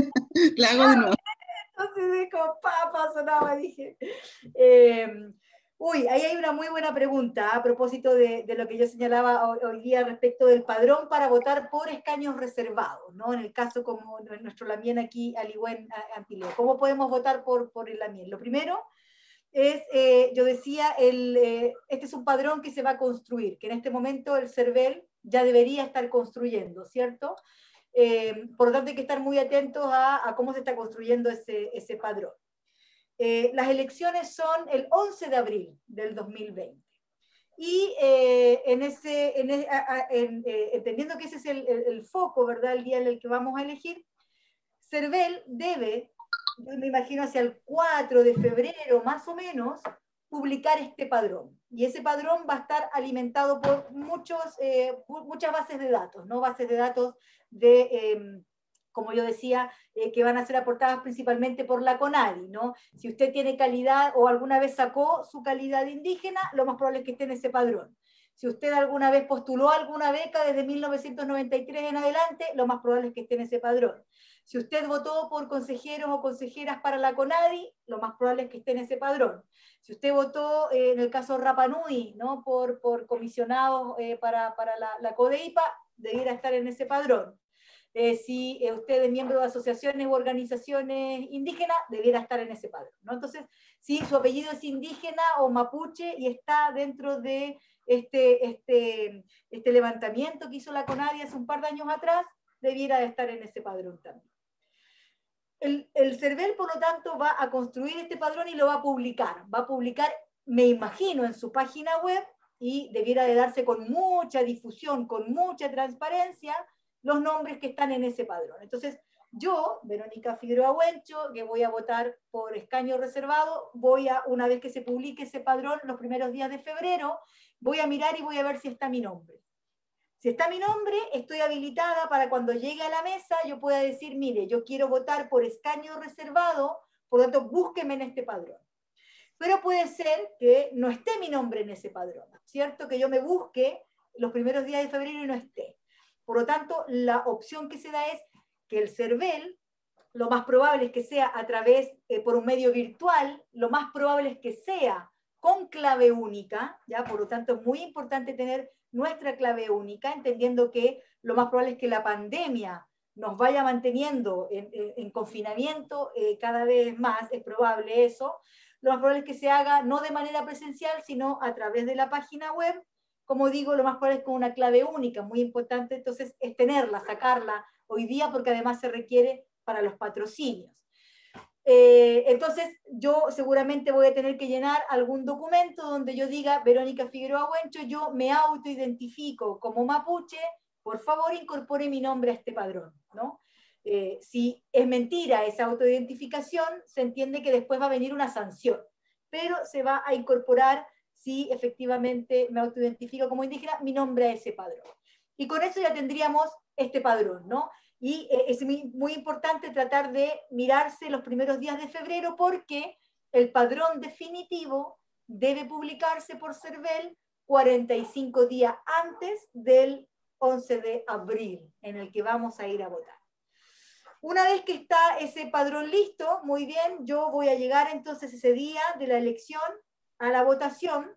La hago de nuevo. Entonces como papa sonaba, dije. Eh, Uy, ahí hay una muy buena pregunta a propósito de, de lo que yo señalaba hoy, hoy día respecto del padrón para votar por escaños reservados, ¿no? En el caso como nuestro Lamien aquí, Aliwen Ampileo. ¿Cómo podemos votar por, por el Lamien? Lo primero es, eh, yo decía, el, eh, este es un padrón que se va a construir, que en este momento el CERVEL ya debería estar construyendo, ¿cierto? Eh, por lo tanto hay que estar muy atentos a, a cómo se está construyendo ese, ese padrón. Eh, las elecciones son el once de abril del dos mil veinte. Y eh, en ese, en, en, eh, entendiendo que ese es el, el, el foco, ¿verdad? El día en el que vamos a elegir, CERVEL debe, yo me imagino hacia el cuatro de febrero más o menos, publicar este padrón. Y ese padrón va a estar alimentado por muchos, eh, muchas bases de datos, ¿no? Bases de datos de... Eh, como yo decía, eh, que van a ser aportadas principalmente por la CONADI, ¿no? Si usted tiene calidad o alguna vez sacó su calidad indígena, lo más probable es que esté en ese padrón. Si usted alguna vez postuló alguna beca desde mil novecientos noventa y tres en adelante, lo más probable es que esté en ese padrón. Si usted votó por consejeros o consejeras para la CONADI, lo más probable es que esté en ese padrón. Si usted votó, eh, en el caso Rapa Nui, ¿no? por, por comisionados eh, para, para la, la CODEIPA, debiera estar en ese padrón. Eh, si eh, usted es miembro de asociaciones u organizaciones indígenas, debiera estar en ese padrón, ¿no? Entonces, si su apellido es indígena o mapuche y está dentro de este, este, este levantamiento que hizo la CONADI hace un par de años atrás, debiera de estar en ese padrón también. El, el CERVEL, por lo tanto, va a construir este padrón y lo va a publicar. Va a publicar, me imagino, en su página web, y debiera de darse con mucha difusión, con mucha transparencia, los nombres que están en ese padrón. Entonces, yo, Verónica Figueroa Huencho, que voy a votar por escaño reservado, voy a, una vez que se publique ese padrón, los primeros días de febrero, voy a mirar y voy a ver si está mi nombre. Si está mi nombre, estoy habilitada para cuando llegue a la mesa, yo pueda decir, mire, yo quiero votar por escaño reservado, por lo tanto, búsqueme en este padrón. Pero puede ser que no esté mi nombre en ese padrón, ¿cierto? Que yo me busque los primeros días de febrero y no esté. Por lo tanto, la opción que se da es que el CERVEL, lo más probable es que sea a través, eh, por un medio virtual, lo más probable es que sea con clave única, ¿ya? Por lo tanto, es muy importante tener nuestra clave única, entendiendo que lo más probable es que la pandemia nos vaya manteniendo en, en, en confinamiento eh, cada vez más, es probable eso. Lo más probable es que se haga no de manera presencial, sino a través de la página web. Como digo, lo más probable es con una clave única, muy importante entonces es tenerla, sacarla hoy día, porque además se requiere para los patrocinios. Eh, entonces, yo seguramente voy a tener que llenar algún documento donde yo diga, Verónica Figueroa Huencho, yo me autoidentifico como mapuche, por favor incorpore mi nombre a este padrón, ¿no? Eh, si es mentira esa autoidentificación, se entiende que después va a venir una sanción, pero se va a incorporar, si efectivamente me autoidentifico como indígena, mi nombre a ese padrón. Y con eso ya tendríamos este padrón, ¿no? Y eh, es muy, muy importante tratar de mirarse los primeros días de febrero porque el padrón definitivo debe publicarse por CERVEL cuarenta y cinco días antes del once de abril, en el que vamos a ir a votar. Una vez que está ese padrón listo, muy bien, yo voy a llegar entonces ese día de la elección a la votación,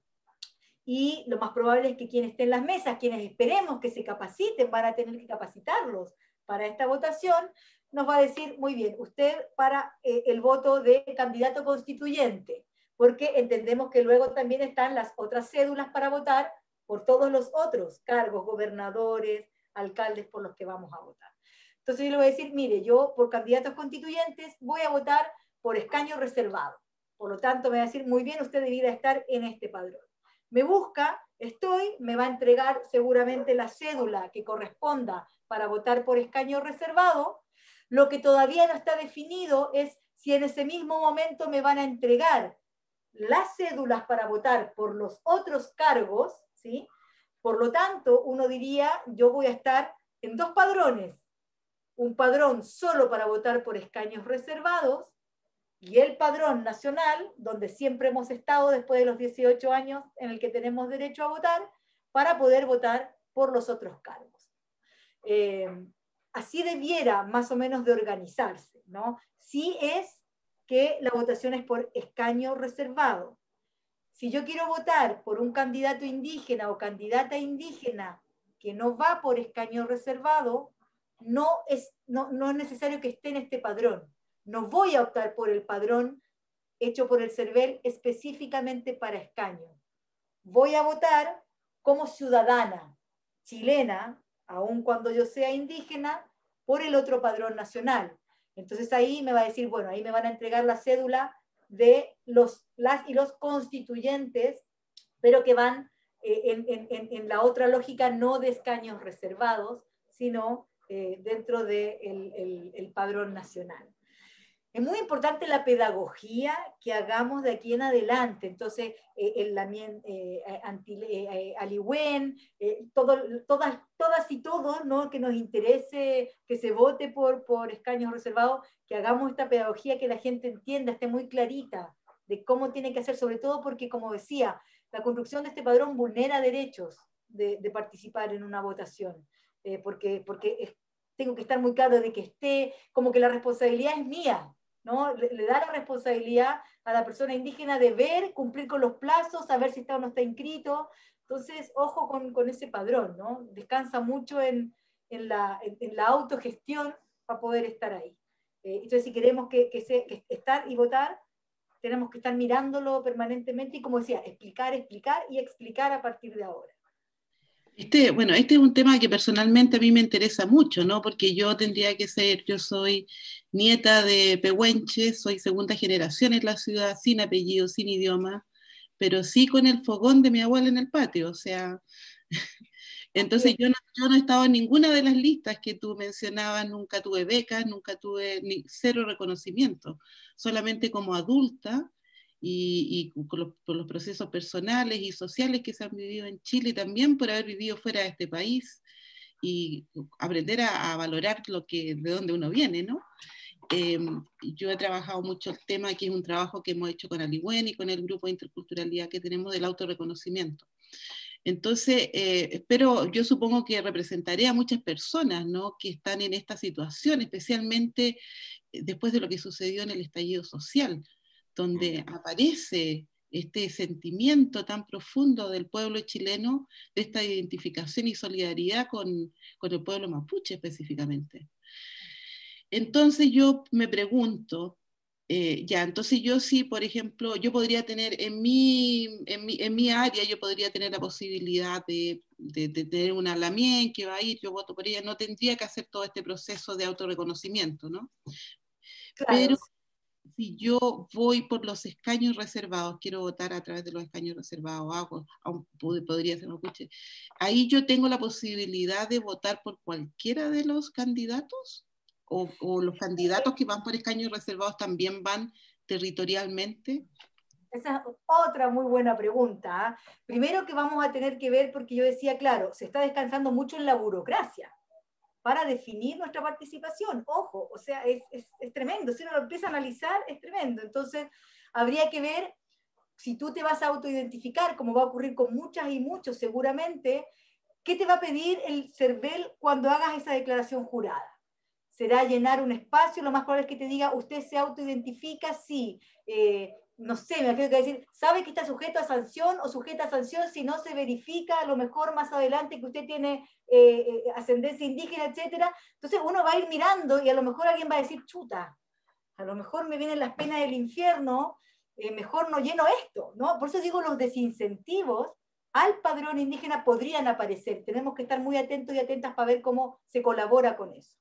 y lo más probable es que quienes estén en las mesas, quienes esperemos que se capaciten, van a tener que capacitarlos para esta votación, nos va a decir, muy bien, usted para eh, el voto de candidato constituyente, porque entendemos que luego también están las otras cédulas para votar por todos los otros cargos, gobernadores, alcaldes por los que vamos a votar. Entonces yo le voy a decir, mire, yo por candidatos constituyentes voy a votar por escaño reservado. Por lo tanto, me va a decir, muy bien, usted debiera estar en este padrón. Me busca, estoy, me va a entregar seguramente la cédula que corresponda para votar por escaño reservado. Lo que todavía no está definido es si en ese mismo momento me van a entregar las cédulas para votar por los otros cargos, ¿sí? Por lo tanto, uno diría, yo voy a estar en dos padrones. Un padrón solo para votar por escaños reservados, y el padrón nacional, donde siempre hemos estado después de los dieciocho años en el que tenemos derecho a votar, para poder votar por los otros cargos. Eh, así debiera más o menos de organizarse, ¿no? Sí es que la votación es por escaño reservado. si yo quiero votar por un candidato indígena o candidata indígena que no va por escaño reservado, no es, no, no es necesario que esté en este padrón. No voy a optar por el padrón hecho por el CERVEL específicamente para escaño. Voy a votar como ciudadana chilena, aun cuando yo sea indígena, por el otro padrón nacional. Entonces ahí me va a decir, bueno, ahí me van a entregar la cédula de los, las y los constituyentes, pero que van eh, en, en, en la otra lógica no de escaños reservados, sino eh, dentro del de el, el padrón nacional. Es muy importante la pedagogía que hagamos de aquí en adelante. Entonces, eh, el Lamien eh, eh, Aliwen, eh, todo, todas, todas y todos, ¿no? Que nos interese que se vote por, por escaños reservados, que hagamos esta pedagogía, que la gente entienda, esté muy clarita de cómo tiene que hacer, sobre todo porque, como decía, la construcción de este padrón vulnera derechos de, de participar en una votación, eh, porque, porque es, tengo que estar muy claro de que esté, como que la responsabilidad es mía, ¿no? Le, le da la responsabilidad a la persona indígena de ver, cumplir con los plazos, saber si está o no está inscrito. Entonces, ojo con, con ese padrón, ¿no? Descansa mucho en, en, la, en, en la autogestión para poder estar ahí. Eh, entonces, si queremos que, que, se, que estar y votar, tenemos que estar mirándolo permanentemente y, como decía, explicar, explicar y explicar a partir de ahora. Este, bueno, este es un tema que personalmente a mí me interesa mucho, ¿no? Porque yo tendría que ser, yo soy nieta de pehuenches, soy segunda generación en la ciudad, sin apellido, sin idioma, pero sí con el fogón de mi abuela en el patio, o sea, entonces yo no, yo no he estado en ninguna de las listas que tú mencionabas, nunca tuve becas, nunca tuve ni, cero reconocimiento, solamente como adulta, y, y con, los, con los procesos personales y sociales que se han vivido en Chile, y también por haber vivido fuera de este país, y aprender a, a valorar lo que, de dónde uno viene, ¿no? Eh, yo he trabajado mucho el tema, que es un trabajo que hemos hecho con Aliwen y con el grupo de interculturalidad que tenemos del autorreconocimiento. Entonces, eh, pero yo supongo que representaré a muchas personas, ¿no? Que están en esta situación, especialmente después de lo que sucedió en el estallido social, donde aparece este sentimiento tan profundo del pueblo chileno, de esta identificación y solidaridad con, con el pueblo mapuche específicamente. Entonces yo me pregunto, eh, ya, entonces yo sí, por ejemplo, yo podría tener en mi, en mi, en mi área, yo podría tener la posibilidad de, de, de tener una Lamien que va a ir, yo voto por ella, no tendría que hacer todo este proceso de autorreconocimiento, ¿no? Claro. Pero si yo voy por los escaños reservados, quiero votar a través de los escaños reservados, hago, podría ser mapuche, ahí yo tengo la posibilidad de votar por cualquiera de los candidatos. O, o los candidatos que van por escaños reservados también van territorialmente? Esa es otra muy buena pregunta. ¿eh? Primero que vamos a tener que ver, porque yo decía, claro, se está descansando mucho en la burocracia para definir nuestra participación. Ojo, o sea, es, es, es tremendo. Si uno lo empieza a analizar, es tremendo. Entonces, habría que ver si tú te vas a autoidentificar, como va a ocurrir con muchas y muchos seguramente, ¿qué te va a pedir el CERVEL cuando hagas esa declaración jurada? ¿Será llenar un espacio? Lo más probable es que te diga, ¿usted se autoidentifica? Sí. Eh, no sé, me tengo que decir, ¿sabe que está sujeto a sanción o sujeta a sanción si no se verifica a lo mejor más adelante que usted tiene eh, ascendencia indígena, etcétera? Entonces uno va a ir mirando y a lo mejor alguien va a decir, chuta, a lo mejor me vienen las penas del infierno, eh, mejor no lleno esto, ¿no? Por eso digo, los desincentivos al padrón indígena podrían aparecer. Tenemos que estar muy atentos y atentas para ver cómo se colabora con eso.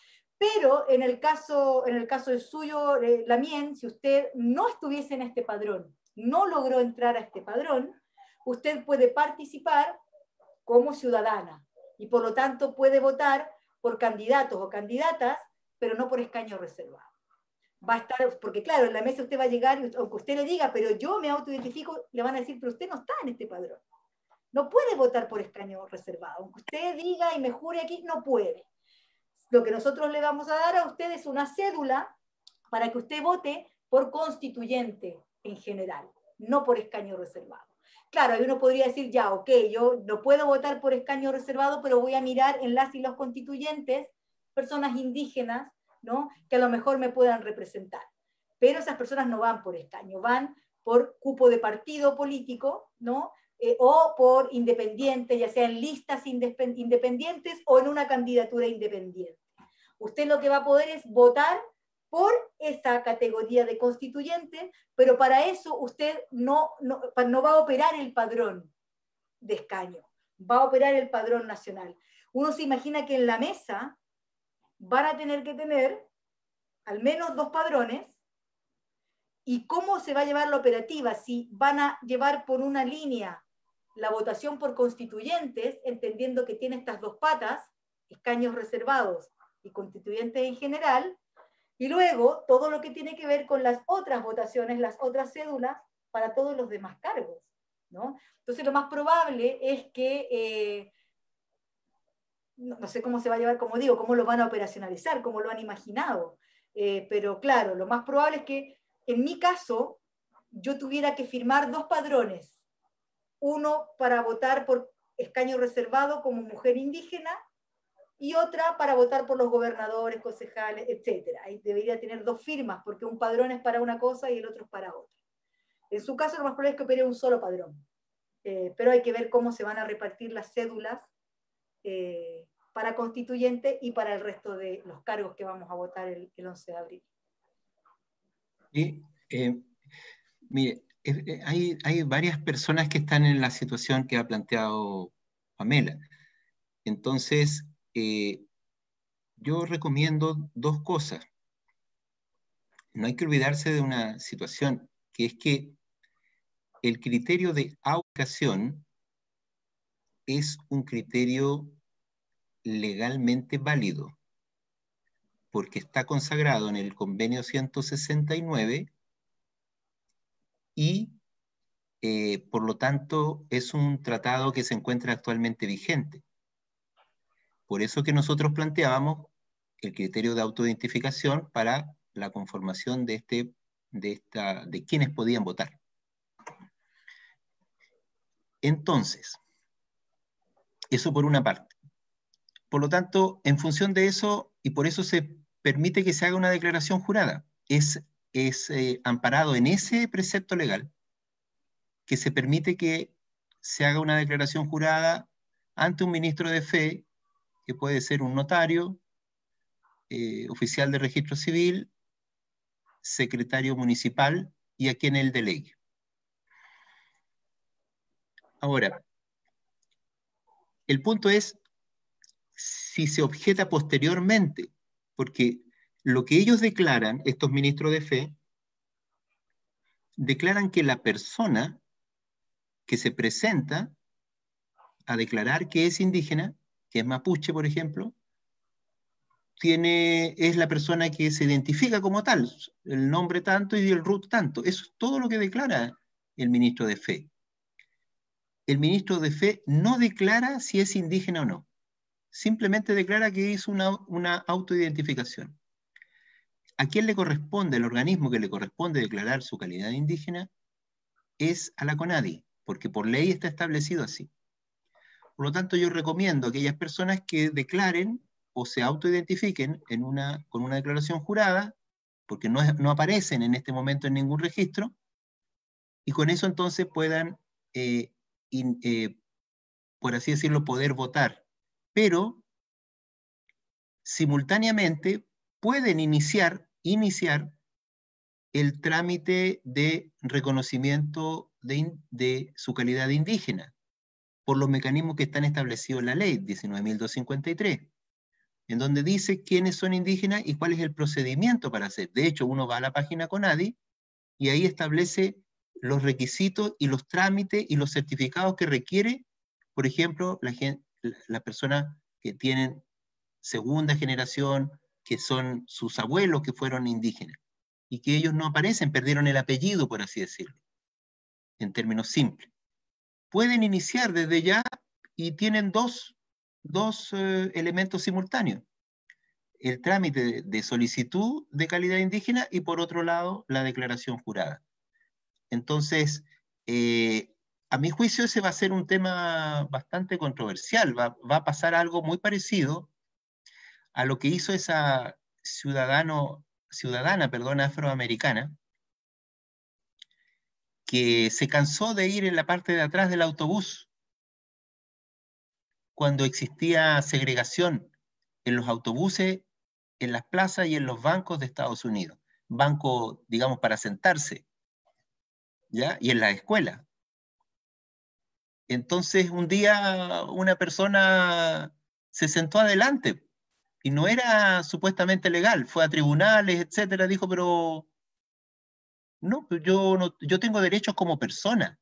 Pero en el caso, en el caso del suyo, eh, Lamien, si usted no estuviese en este padrón, no logró entrar a este padrón, usted puede participar como ciudadana y por lo tanto puede votar por candidatos o candidatas, pero no por escaño reservado. Va a estar, porque claro, en la mesa usted va a llegar, y aunque usted le diga, pero yo me autoidentifico, le van a decir, pero usted no está en este padrón. No puede votar por escaño reservado. Aunque usted diga y me jure aquí, no puede. Lo que nosotros le vamos a dar a usted es una cédula para que usted vote por constituyente en general, no por escaño reservado. Claro, ahí uno podría decir, ya, ok, yo no puedo votar por escaño reservado, pero voy a mirar en las y los constituyentes, personas indígenas, ¿no? Que a lo mejor me puedan representar. Pero esas personas no van por escaño, van por cupo de partido político, ¿no? Eh, o por independiente, ya sea en listas independientes o en una candidatura independiente. Usted lo que va a poder es votar por esa categoría de constituyente, pero para eso usted no, no, no va a operar el padrón de escaño, va a operar el padrón nacional. Uno se imagina que en la mesa van a tener que tener al menos dos padrones. ¿Y cómo se va a llevar la operativa? Si van a llevar por una línea la votación por constituyentes, entendiendo que tiene estas dos patas, escaños reservados y constituyentes en general, y luego todo lo que tiene que ver con las otras votaciones, las otras cédulas para todos los demás cargos, ¿no? Entonces lo más probable es que, eh, no, no sé cómo se va a llevar, como digo, cómo lo van a operacionalizar, cómo lo han imaginado, eh, pero claro, lo más probable es que en mi caso yo tuviera que firmar dos padrones, uno para votar por escaño reservado como mujer indígena y otra para votar por los gobernadores, concejales, etcétera. Ahí debería tener dos firmas, porque un padrón es para una cosa y el otro es para otra. En su caso, lo más probable es que opere un solo padrón. Eh, pero hay que ver cómo se van a repartir las cédulas eh, para constituyente y para el resto de los cargos que vamos a votar el, el once de abril. Y, eh, mire, eh, hay, hay varias personas que están en la situación que ha planteado Pamela. Entonces, eh, yo recomiendo dos cosas. No hay que olvidarse de una situación, que es que el criterio de audición es un criterio legalmente válido, porque está consagrado en el convenio ciento sesenta y nueve y eh, por lo tanto es un tratado que se encuentra actualmente vigente. Por eso que nosotros planteábamos el criterio de autoidentificación para la conformación de, este, de, esta, de quienes podían votar. Entonces, eso por una parte. Por lo tanto, en función de eso, y por eso se permite que se haga una declaración jurada, es, es eh, amparado en ese precepto legal que se permite que se haga una declaración jurada ante un ministro de fe, que puede ser un notario, eh, oficial de registro civil, secretario municipal y a quien él delegue. Ahora, el punto es si se objeta posteriormente, porque lo que ellos declaran, estos ministros de fe, declaran que la persona que se presenta a declarar que es indígena, que es mapuche, por ejemplo, tiene, es la persona que se identifica como tal, el nombre tanto y el R U T tanto. Eso es todo lo que declara el ministro de fe. El ministro de fe no declara si es indígena o no. Simplemente declara que hizo una, una autoidentificación. ¿A quién le corresponde, el organismo que le corresponde declarar su calidad de indígena? Es a la CONADI, porque por ley está establecido así. Por lo tanto, yo recomiendo a aquellas personas que declaren o se autoidentifiquen en una, con una declaración jurada, porque no, es, no aparecen en este momento en ningún registro, y con eso entonces puedan, eh, in, eh, por así decirlo, poder votar. Pero, simultáneamente, pueden iniciar, iniciar el trámite de reconocimiento de, de su calidad de indígena, por los mecanismos que están establecidos en la ley diecinueve mil doscientos cincuenta y tres, en donde dice quiénes son indígenas y cuál es el procedimiento para hacer. De hecho, uno va a la página CONADI y ahí establece los requisitos y los trámites y los certificados que requiere, por ejemplo, la, gente, la persona que tienen segunda generación, que son sus abuelos que fueron indígenas, y que ellos no aparecen, perdieron el apellido, por así decirlo, en términos simples. Pueden iniciar desde ya y tienen dos, dos eh, elementos simultáneos. El trámite de, de solicitud de calidad indígena y por otro lado la declaración jurada. Entonces, eh, a mi juicio ese va a ser un tema bastante controversial. Va, va a pasar algo muy parecido a lo que hizo esa ciudadano, ciudadana perdón, afroamericana, que se cansó de ir en la parte de atrás del autobús cuando existía segregación en los autobuses, en las plazas y en los bancos de Estados Unidos. Banco, digamos, para sentarse, ¿ya? Y en la escuela. Entonces, un día una persona se sentó adelante y no era supuestamente legal, fue a tribunales, etcétera, dijo, pero no, yo, no, yo tengo derechos como persona.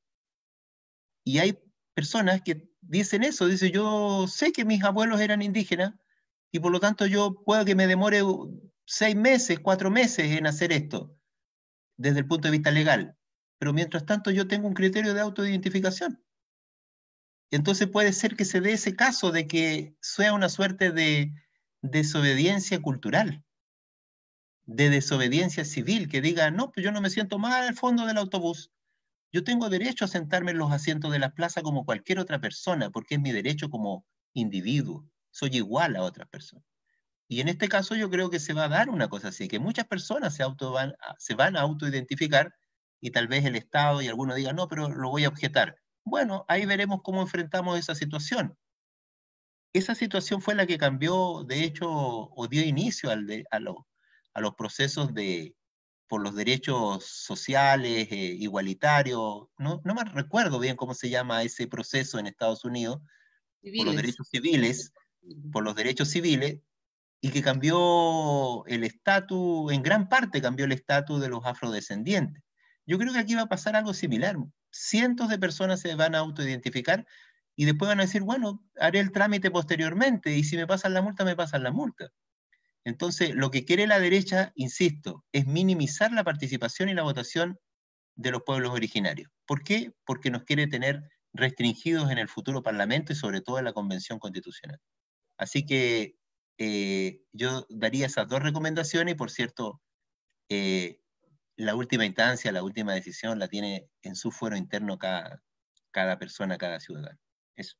Y hay personas que dicen eso, dicen, yo sé que mis abuelos eran indígenas y por lo tanto yo puedo que me demore seis meses, cuatro meses en hacer esto, desde el punto de vista legal. Pero mientras tanto yo tengo un criterio de autoidentificación. Entonces puede ser que se dé ese caso de que sea una suerte de desobediencia cultural, de desobediencia civil, que diga, no, pues yo no me siento mal al fondo del autobús. Yo tengo derecho a sentarme en los asientos de la plaza como cualquier otra persona, porque es mi derecho como individuo. Soy igual a otras personas. Y en este caso yo creo que se va a dar una cosa así, que muchas personas se, auto van, se van a autoidentificar y tal vez el Estado y algunos digan, no, pero lo voy a objetar. Bueno, ahí veremos cómo enfrentamos esa situación. Esa situación fue la que cambió, de hecho, o dio inicio al de, a, lo, a los procesos de, por los derechos sociales, eh, igualitarios. No, no me recuerdo bien cómo se llama ese proceso en Estados Unidos, civiles. por los derechos civiles, por los derechos civiles, y que cambió el estatus, en gran parte cambió el estatus de los afrodescendientes. Yo creo que aquí va a pasar algo similar. Cientos de personas se van a autoidentificar y después van a decir, bueno, haré el trámite posteriormente y si me pasan la multa, me pasan la multa. Entonces, lo que quiere la derecha, insisto, es minimizar la participación y la votación de los pueblos originarios. ¿Por qué? Porque nos quiere tener restringidos en el futuro Parlamento y sobre todo en la Convención Constitucional. Así que eh, yo daría esas dos recomendaciones y, por cierto, eh, la última instancia, la última decisión la tiene en su fuero interno cada, cada persona, cada ciudadano. Eso.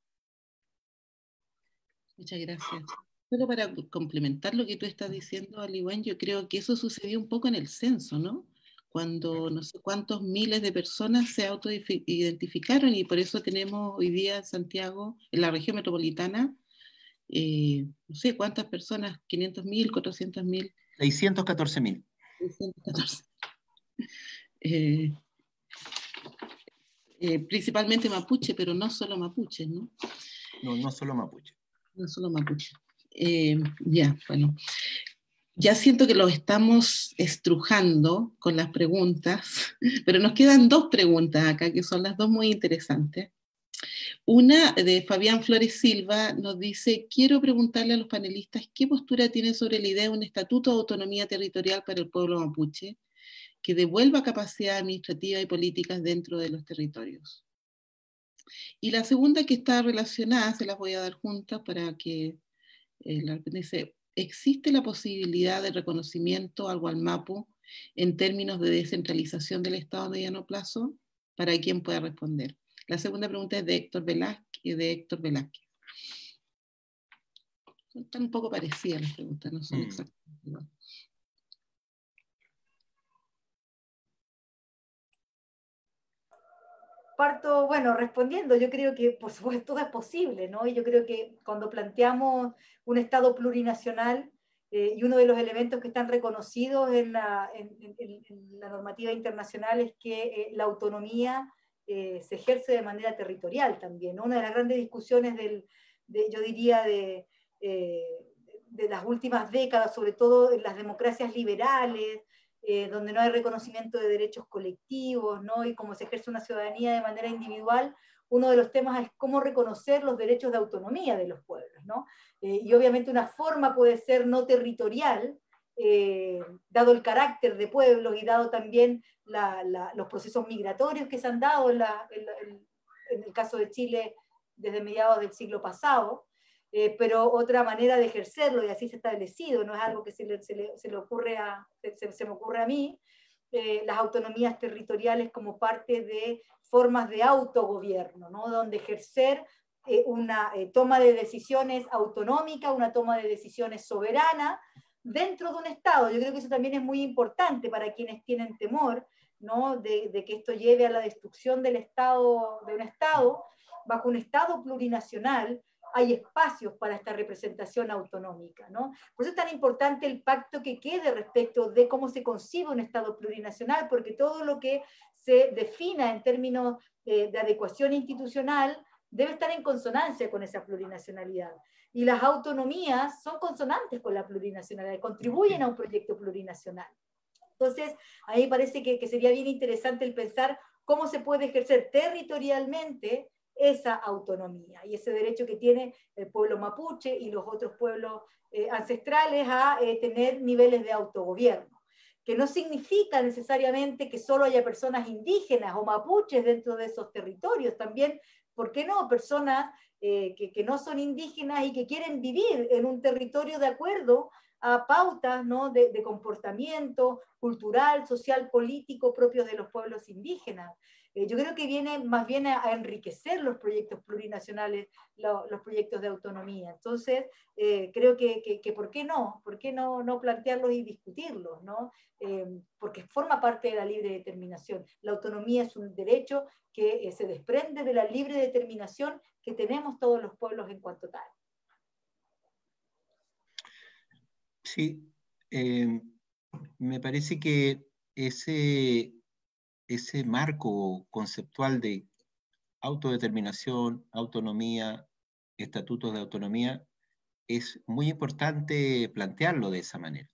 Muchas gracias. Solo para complementar lo que tú estás diciendo, Aliwan, yo creo que eso sucedió un poco en el censo, ¿no? Cuando no sé cuántos miles de personas se autoidentificaron y por eso tenemos hoy día en Santiago, en la región metropolitana, eh, no sé cuántas personas, quinientos mil, cuatrocientos mil. seiscientos catorce mil. seiscientos catorce. Eh, eh, principalmente mapuche, pero no solo mapuches, ¿no? No, no solo mapuche. No solo mapuche. Eh, ya, bueno. Ya siento que lo estamos estrujando con las preguntas, pero nos quedan dos preguntas acá, que son las dos muy interesantes. Una de Fabián Flores Silva nos dice, quiero preguntarle a los panelistas qué postura tienen sobre la idea de un estatuto de autonomía territorial para el pueblo mapuche, que devuelva capacidad administrativa y políticas dentro de los territorios. Y la segunda, que está relacionada, se las voy a dar juntas para que eh, la dice, ¿existe la posibilidad de reconocimiento al Gualmapu en términos de descentralización del Estado a mediano plazo? ¿Para quién pueda responder? La segunda pregunta es de Héctor Velázquez. De Héctor Velázquez. Están un poco parecidas las preguntas, no son mm. exactamente iguales. Parto, bueno, respondiendo, yo creo que por supuesto todo es posible, ¿no? Y yo creo que cuando planteamos un Estado plurinacional, eh, y uno de los elementos que están reconocidos en la, en, en, en la normativa internacional es que eh, la autonomía eh, se ejerce de manera territorial también, ¿no? Una de las grandes discusiones del, de, yo diría, de, eh, de las últimas décadas, sobre todo en las democracias liberales, Eh, donde no hay reconocimiento de derechos colectivos, ¿no? Y cómo se ejerce una ciudadanía de manera individual, uno de los temas es cómo reconocer los derechos de autonomía de los pueblos, ¿no? Eh, y obviamente una forma puede ser no territorial, eh, dado el carácter de pueblos y dado también la, la, los procesos migratorios que se han dado en, la, en, la, en el caso de Chile desde mediados del siglo pasado, Eh, pero otra manera de ejercerlo, y así se ha establecido, no es algo que se le, se le, se le ocurre a, se, se me ocurre a mí, eh, las autonomías territoriales como parte de formas de autogobierno, ¿no? Donde ejercer eh, una eh, toma de decisiones autonómica, una toma de decisiones soberana dentro de un Estado. Yo creo que eso también es muy importante para quienes tienen temor ¿no? de, de que esto lleve a la destrucción del Estado, de un Estado. Bajo un Estado plurinacional hay espacios para esta representación autonómica, ¿no? Por eso es tan importante el pacto que quede respecto de cómo se concibe un Estado plurinacional, porque todo lo que se defina en términos de, de adecuación institucional debe estar en consonancia con esa plurinacionalidad. Y las autonomías son consonantes con la plurinacionalidad, contribuyen a un proyecto plurinacional. Entonces, a mí me parece que, que sería bien interesante el pensar cómo se puede ejercer territorialmente esa autonomía y ese derecho que tiene el pueblo mapuche y los otros pueblos eh, ancestrales a eh, tener niveles de autogobierno, que no significa necesariamente que solo haya personas indígenas o mapuches dentro de esos territorios, también, ¿por qué no? Personas eh, que, que no son indígenas y que quieren vivir en un territorio de acuerdo a pautas, ¿no? de, de comportamiento cultural, social, político propios de los pueblos indígenas. Eh, yo creo que viene más bien a, a enriquecer los proyectos plurinacionales, lo, los proyectos de autonomía. Entonces, eh, creo que, que, que ¿por qué no? ¿Por qué no, no plantearlos y discutirlos? ¿no? Eh, porque forma parte de la libre determinación. La autonomía es un derecho que eh, se desprende de la libre determinación que tenemos todos los pueblos en cuanto tal. Sí, eh, me parece que ese, ese marco conceptual de autodeterminación, autonomía, estatutos de autonomía, es muy importante plantearlo de esa manera.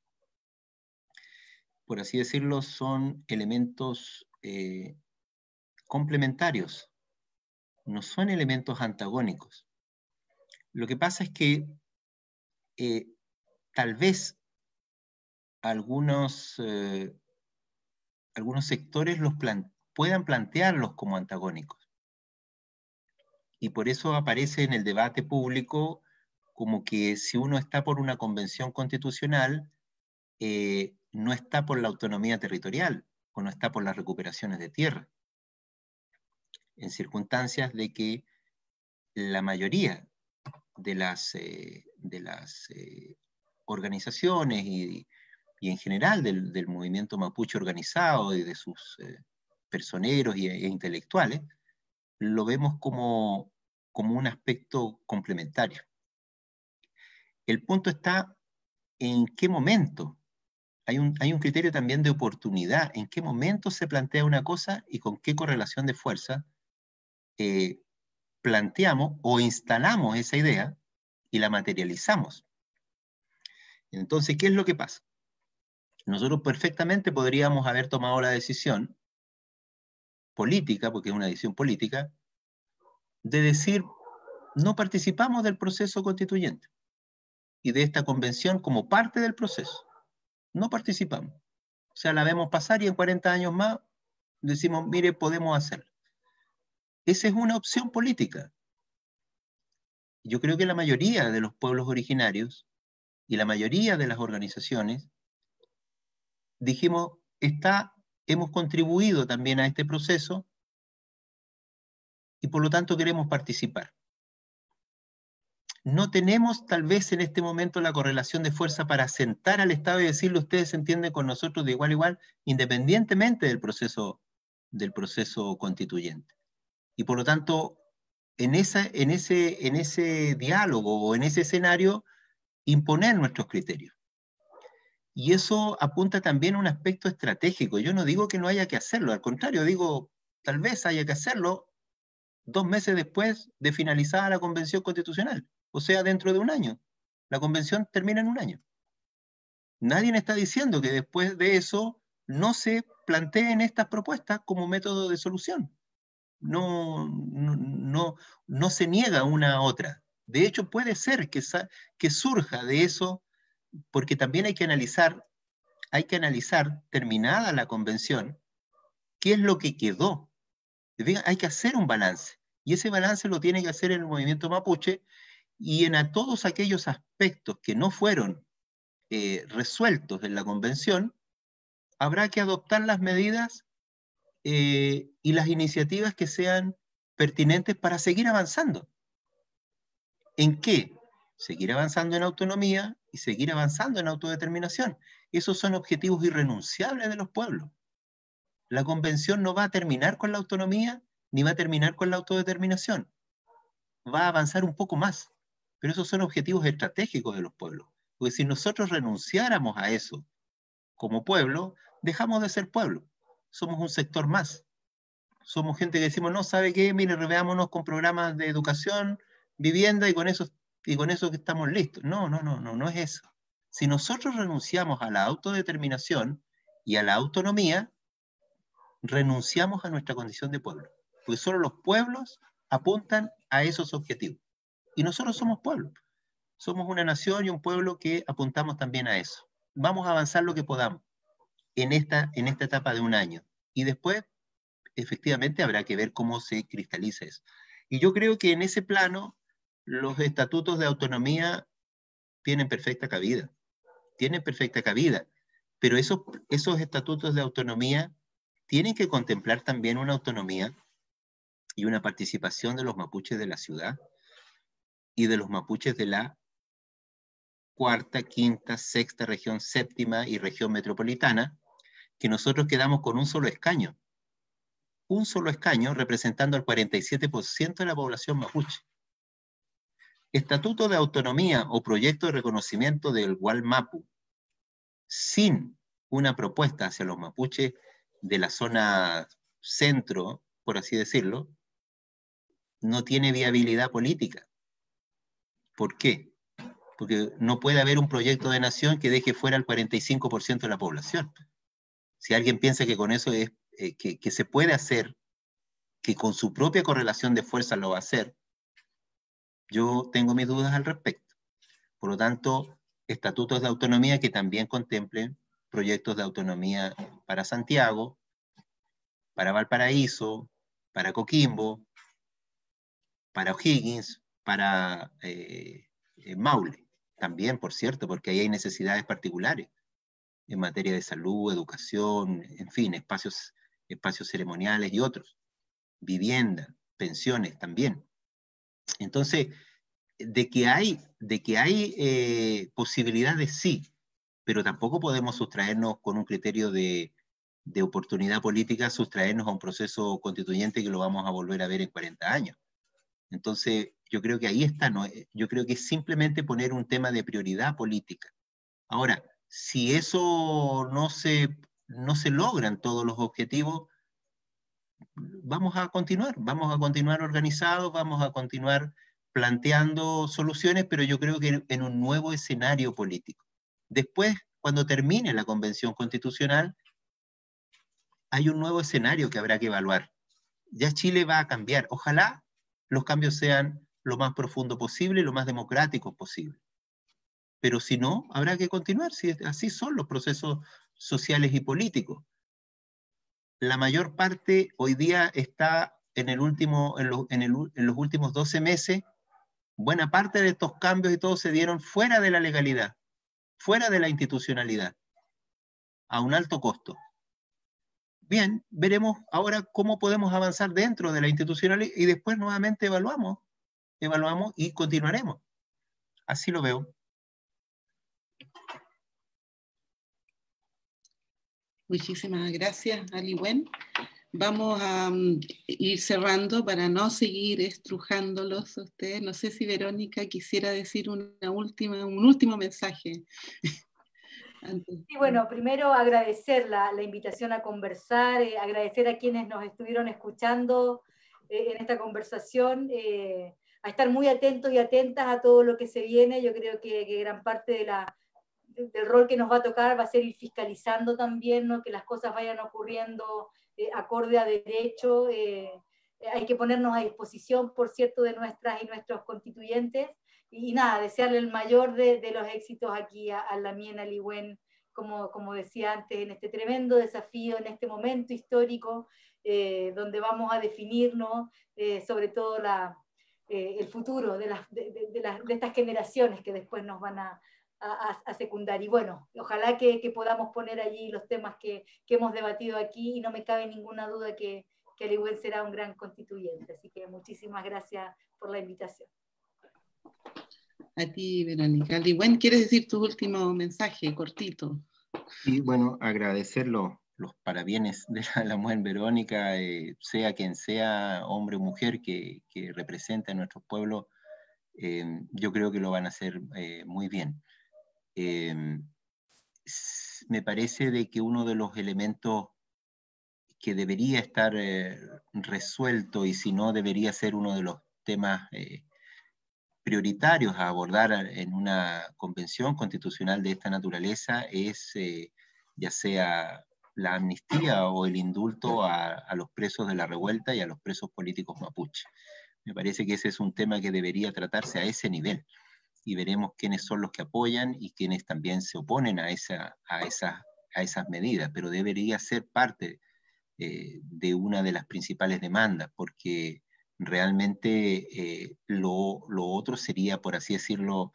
Por así decirlo, son elementos eh, complementarios, no son elementos antagónicos. Lo que pasa es que eh, tal vez algunos, eh, algunos sectores los plan puedan plantearlos como antagónicos. Y por eso aparece en el debate público como que si uno está por una convención constitucional, eh, no está por la autonomía territorial o no está por las recuperaciones de tierra. En circunstancias de que la mayoría de las, eh, de las eh, organizaciones y, y en general del, del movimiento mapuche organizado y de sus eh, personeros y, e intelectuales, lo vemos como, como un aspecto complementario. El punto está en qué momento. Hay un, hay un criterio también de oportunidad, en qué momento se plantea una cosa y con qué correlación de fuerza eh, planteamos o instalamos esa idea y la materializamos. Entonces, ¿qué es lo que pasa? Nosotros perfectamente podríamos haber tomado la decisión política, porque es una decisión política, de decir, no participamos del proceso constituyente y de esta convención como parte del proceso. No participamos. O sea, la vemos pasar y en cuarenta años más decimos, mire, podemos hacerlo. Esa es una opción política. Yo creo que la mayoría de los pueblos originarios y la mayoría de las organizaciones dijimos, está, hemos contribuido también a este proceso y por lo tanto queremos participar. No tenemos tal vez en este momento la correlación de fuerza para sentar al Estado y decirle, ustedes se entienden con nosotros de igual a igual, independientemente del proceso, del proceso constituyente. Y por lo tanto, en, esa, en, ese, en ese diálogo o en ese escenario, imponer nuestros criterios. Y eso apunta también a un aspecto estratégico. Yo no digo que no haya que hacerlo, al contrario, digo, tal vez haya que hacerlo dos meses después de finalizada la Convención Constitucional, o sea, dentro de un año. La Convención termina en un año. Nadie está diciendo que después de eso no se planteen estas propuestas como método de solución. No, no, no, no se niega una a otra. De hecho, puede ser que, que surja de eso, porque también hay que analizar, hay que analizar, terminada la convención, qué es lo que quedó. Hay que hacer un balance, y ese balance lo tiene que hacer el movimiento mapuche, y en a todos aquellos aspectos que no fueron eh, resueltos en la convención, habrá que adoptar las medidas eh, y las iniciativas que sean pertinentes para seguir avanzando. ¿En qué? Seguir avanzando en autonomía y seguir avanzando en autodeterminación. Esos son objetivos irrenunciables de los pueblos. La convención no va a terminar con la autonomía, ni va a terminar con la autodeterminación. Va a avanzar un poco más. Pero esos son objetivos estratégicos de los pueblos. Porque si nosotros renunciáramos a eso como pueblo, dejamos de ser pueblo. Somos un sector más. Somos gente que decimos, no, ¿sabe qué? Mire, reveámonos con programas de educación, vivienda, y con eso, y con eso que estamos listos. No, no, no, no, no es eso. Si nosotros renunciamos a la autodeterminación y a la autonomía, renunciamos a nuestra condición de pueblo. Porque solo los pueblos apuntan a esos objetivos. Y nosotros somos pueblo. Somos una nación y un pueblo que apuntamos también a eso. Vamos a avanzar lo que podamos en esta, en esta etapa de un año. Y después, efectivamente, habrá que ver cómo se cristaliza eso. Y yo creo que en ese plano, los estatutos de autonomía tienen perfecta cabida. Tienen perfecta cabida. Pero esos, esos estatutos de autonomía tienen que contemplar también una autonomía y una participación de los mapuches de la ciudad y de los mapuches de la cuarta, quinta, sexta región, séptima y región metropolitana, que nosotros quedamos con un solo escaño. Un solo escaño representando al cuarenta y siete por ciento de la población mapuche. Estatuto de autonomía o proyecto de reconocimiento del Gualmapu sin una propuesta hacia los mapuches de la zona centro, por así decirlo, no tiene viabilidad política. ¿Por qué? Porque no puede haber un proyecto de nación que deje fuera al cuarenta y cinco por ciento de la población. Si alguien piensa que con eso es, eh, que, que se puede hacer, que con su propia correlación de fuerzas lo va a hacer, yo tengo mis dudas al respecto. Por lo tanto, estatutos de autonomía que también contemplen proyectos de autonomía para Santiago, para Valparaíso, para Coquimbo, para O'Higgins, para eh, eh, Maule. También, por cierto, porque ahí hay necesidades particulares en materia de salud, educación, en fin, espacios, espacios ceremoniales y otros. Vivienda, pensiones también. Entonces, de que hay, de que hay eh, posibilidades, sí, pero tampoco podemos sustraernos con un criterio de, de oportunidad política, sustraernos a un proceso constituyente que lo vamos a volver a ver en cuarenta años. Entonces, yo creo que ahí está, ¿no? Yo creo que es simplemente poner un tema de prioridad política. Ahora, si eso no se, no se logran todos los objetivos, vamos a continuar, vamos a continuar organizados, vamos a continuar planteando soluciones, pero yo creo que en, en un nuevo escenario político. Después, cuando termine la Convención Constitucional, hay un nuevo escenario que habrá que evaluar. Ya Chile va a cambiar. Ojalá los cambios sean lo más profundo posible y lo más democráticos posible. Pero si no, habrá que continuar. Si así son los procesos sociales y políticos. La mayor parte hoy día está en, el último, en, lo, en, el, en los últimos doce meses. Buena parte de estos cambios y todo se dieron fuera de la legalidad, fuera de la institucionalidad, a un alto costo. Bien, veremos ahora cómo podemos avanzar dentro de la institucionalidad y después nuevamente evaluamos, evaluamos y continuaremos. Así lo veo. Muchísimas gracias, Aliwen. Vamos a um, ir cerrando para no seguir estrujándolos a ustedes. No sé si Verónica quisiera decir una última, un último mensaje. Antes. Sí, bueno, primero agradecer la, la invitación a conversar, eh, agradecer a quienes nos estuvieron escuchando eh, en esta conversación, eh, a estar muy atentos y atentas a todo lo que se viene. Yo creo que, que gran parte de la, de, del rol que nos va a tocar va a ser ir fiscalizando también, ¿no? Que las cosas vayan ocurriendo eh, acorde a derecho. Eh, hay que ponernos a disposición, por cierto, de nuestras y nuestros constituyentes. Y, y nada, desearle el mayor de, de los éxitos aquí a, a Lamien Aliwen, como, como decía antes, en este tremendo desafío, en este momento histórico, eh, donde vamos a definirnos eh, sobre todo la, eh, el futuro de, las, de, de, de, las, de estas generaciones que después nos van a, a, a secundar. Y bueno, ojalá que, que podamos poner allí los temas que, que hemos debatido aquí, y no me cabe ninguna duda que, que Aliwen será un gran constituyente. Así que muchísimas gracias por la invitación. A ti, Verónica. Aliwen, ¿quieres decir tu último mensaje, cortito? Y bueno, agradecerlo, los parabienes de la, la mujer Verónica, eh, sea quien sea, hombre o mujer, que, que represente a nuestros pueblos, eh, yo creo que lo van a hacer eh, muy bien. Eh, me parece de que uno de los elementos que debería estar eh, resuelto, y si no debería ser uno de los temas eh, prioritarios a abordar en una convención constitucional de esta naturaleza, es eh, ya sea la amnistía o el indulto a, a los presos de la revuelta y a los presos políticos mapuche. Me parece que ese es un tema que debería tratarse a ese nivel, y veremos quiénes son los que apoyan y quiénes también se oponen a, esa, a, esa, a esas medidas, pero debería ser parte eh, de una de las principales demandas, porque realmente eh, lo, lo otro sería, por así decirlo,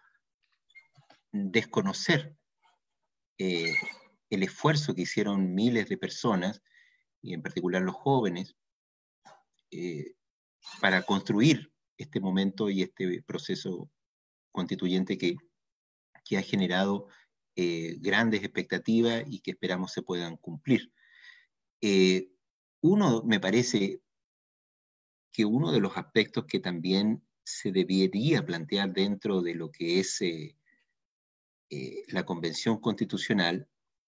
desconocer eh, el esfuerzo que hicieron miles de personas, y en particular los jóvenes, eh, para construir este momento y este proceso constituyente que, que ha generado eh, grandes expectativas y que esperamos se puedan cumplir. Eh, uno, me parece que uno de los aspectos que también se debería plantear dentro de lo que es eh, eh, la Convención Constitucional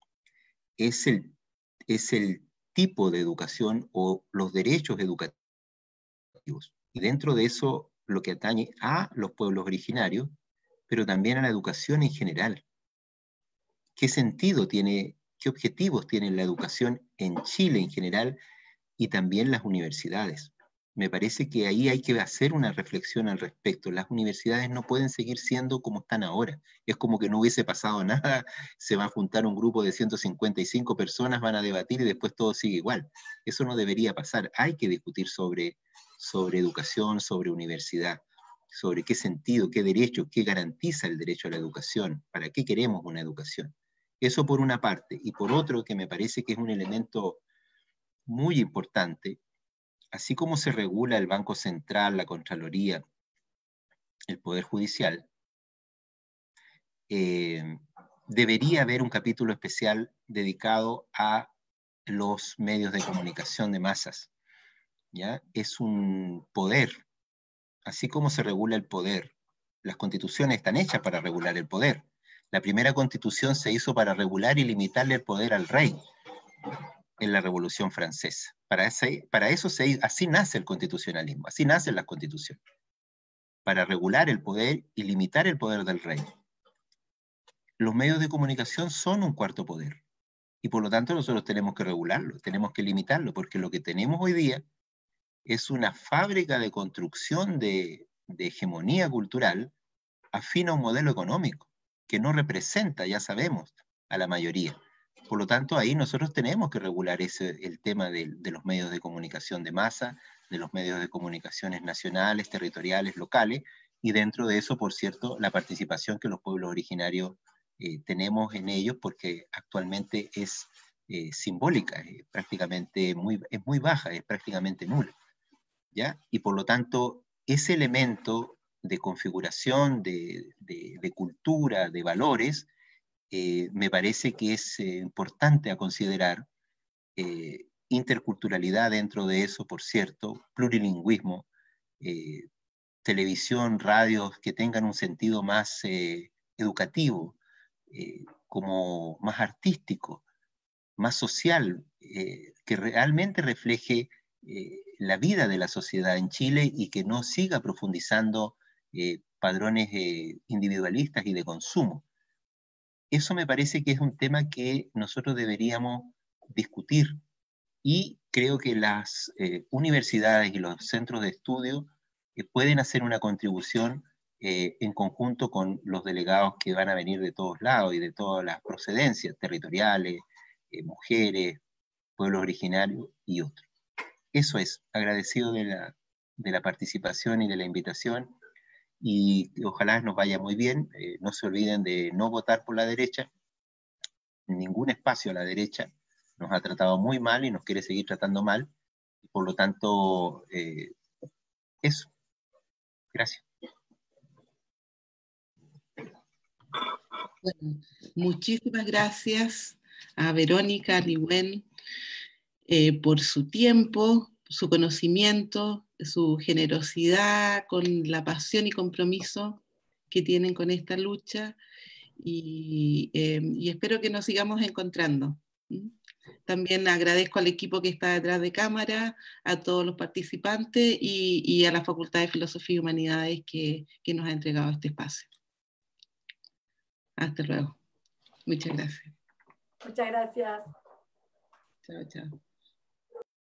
es el, es el tipo de educación o los derechos educativos. Y dentro de eso, lo que atañe a los pueblos originarios, pero también a la educación en general. ¿Qué sentido tiene, qué objetivos tiene la educación en Chile en general y también las universidades? Me parece que ahí hay que hacer una reflexión al respecto. Las universidades no pueden seguir siendo como están ahora. Es como que no hubiese pasado nada, se va a juntar un grupo de ciento cincuenta y cinco personas, van a debatir y después todo sigue igual. Eso no debería pasar. Hay que discutir sobre, sobre educación, sobre universidad, sobre qué sentido, qué derecho, qué garantiza el derecho a la educación, para qué queremos una educación. Eso por una parte. Y por otro, que me parece que es un elemento muy importante, así como se regula el Banco Central, la Contraloría, el Poder Judicial, eh, debería haber un capítulo especial dedicado a los medios de comunicación de masas. ¿Ya? Es un poder, así como se regula el poder. Las constituciones están hechas para regular el poder. La primera constitución se hizo para regular y limitarle el poder al rey en la Revolución Francesa. Para, ese, para eso se, así nace el constitucionalismo, así nacen las constituciones, para regular el poder y limitar el poder del rey. Los medios de comunicación son un cuarto poder, y por lo tanto nosotros tenemos que regularlo, tenemos que limitarlo, porque lo que tenemos hoy día es una fábrica de construcción de, de hegemonía cultural afín a un modelo económico, que no representa, ya sabemos, a la mayoría. Por lo tanto, ahí nosotros tenemos que regular ese, el tema de, de los medios de comunicación de masa, de los medios de comunicaciones nacionales, territoriales, locales, y dentro de eso, por cierto, la participación que los pueblos originarios eh, tenemos en ellos, porque actualmente es eh, simbólica, es prácticamente muy, es muy baja, es prácticamente nula, ¿ya? Y por lo tanto, ese elemento de configuración, de, de, de cultura, de valores, eh, me parece que es eh, importante a considerar. Eh, interculturalidad dentro de eso, por cierto, plurilingüismo, eh, televisión, radios que tengan un sentido más eh, educativo, eh, como más artístico, más social, eh, que realmente refleje eh, la vida de la sociedad en Chile y que no siga profundizando eh, padrones eh, individualistas y de consumo. Eso me parece que es un tema que nosotros deberíamos discutir, y creo que las eh, universidades y los centros de estudio eh, pueden hacer una contribución eh, en conjunto con los delegados que van a venir de todos lados y de todas las procedencias territoriales, eh, mujeres, pueblos originarios y otros. Eso es, agradecido de la, de la participación y de la invitación, y ojalá nos vaya muy bien. Eh, no se olviden de no votar por la derecha, ningún espacio a la derecha nos ha tratado muy mal y nos quiere seguir tratando mal, y por lo tanto, eh, eso. Gracias. Bueno, muchísimas gracias a Verónica, a Liwen, eh, por su tiempo, su conocimiento, su generosidad, con la pasión y compromiso que tienen con esta lucha, y, eh, y espero que nos sigamos encontrando. También agradezco al equipo que está detrás de cámara, a todos los participantes y, y a la Facultad de Filosofía y Humanidades que, que nos ha entregado este espacio. Hasta luego. Muchas gracias. Muchas gracias. Chao, chao.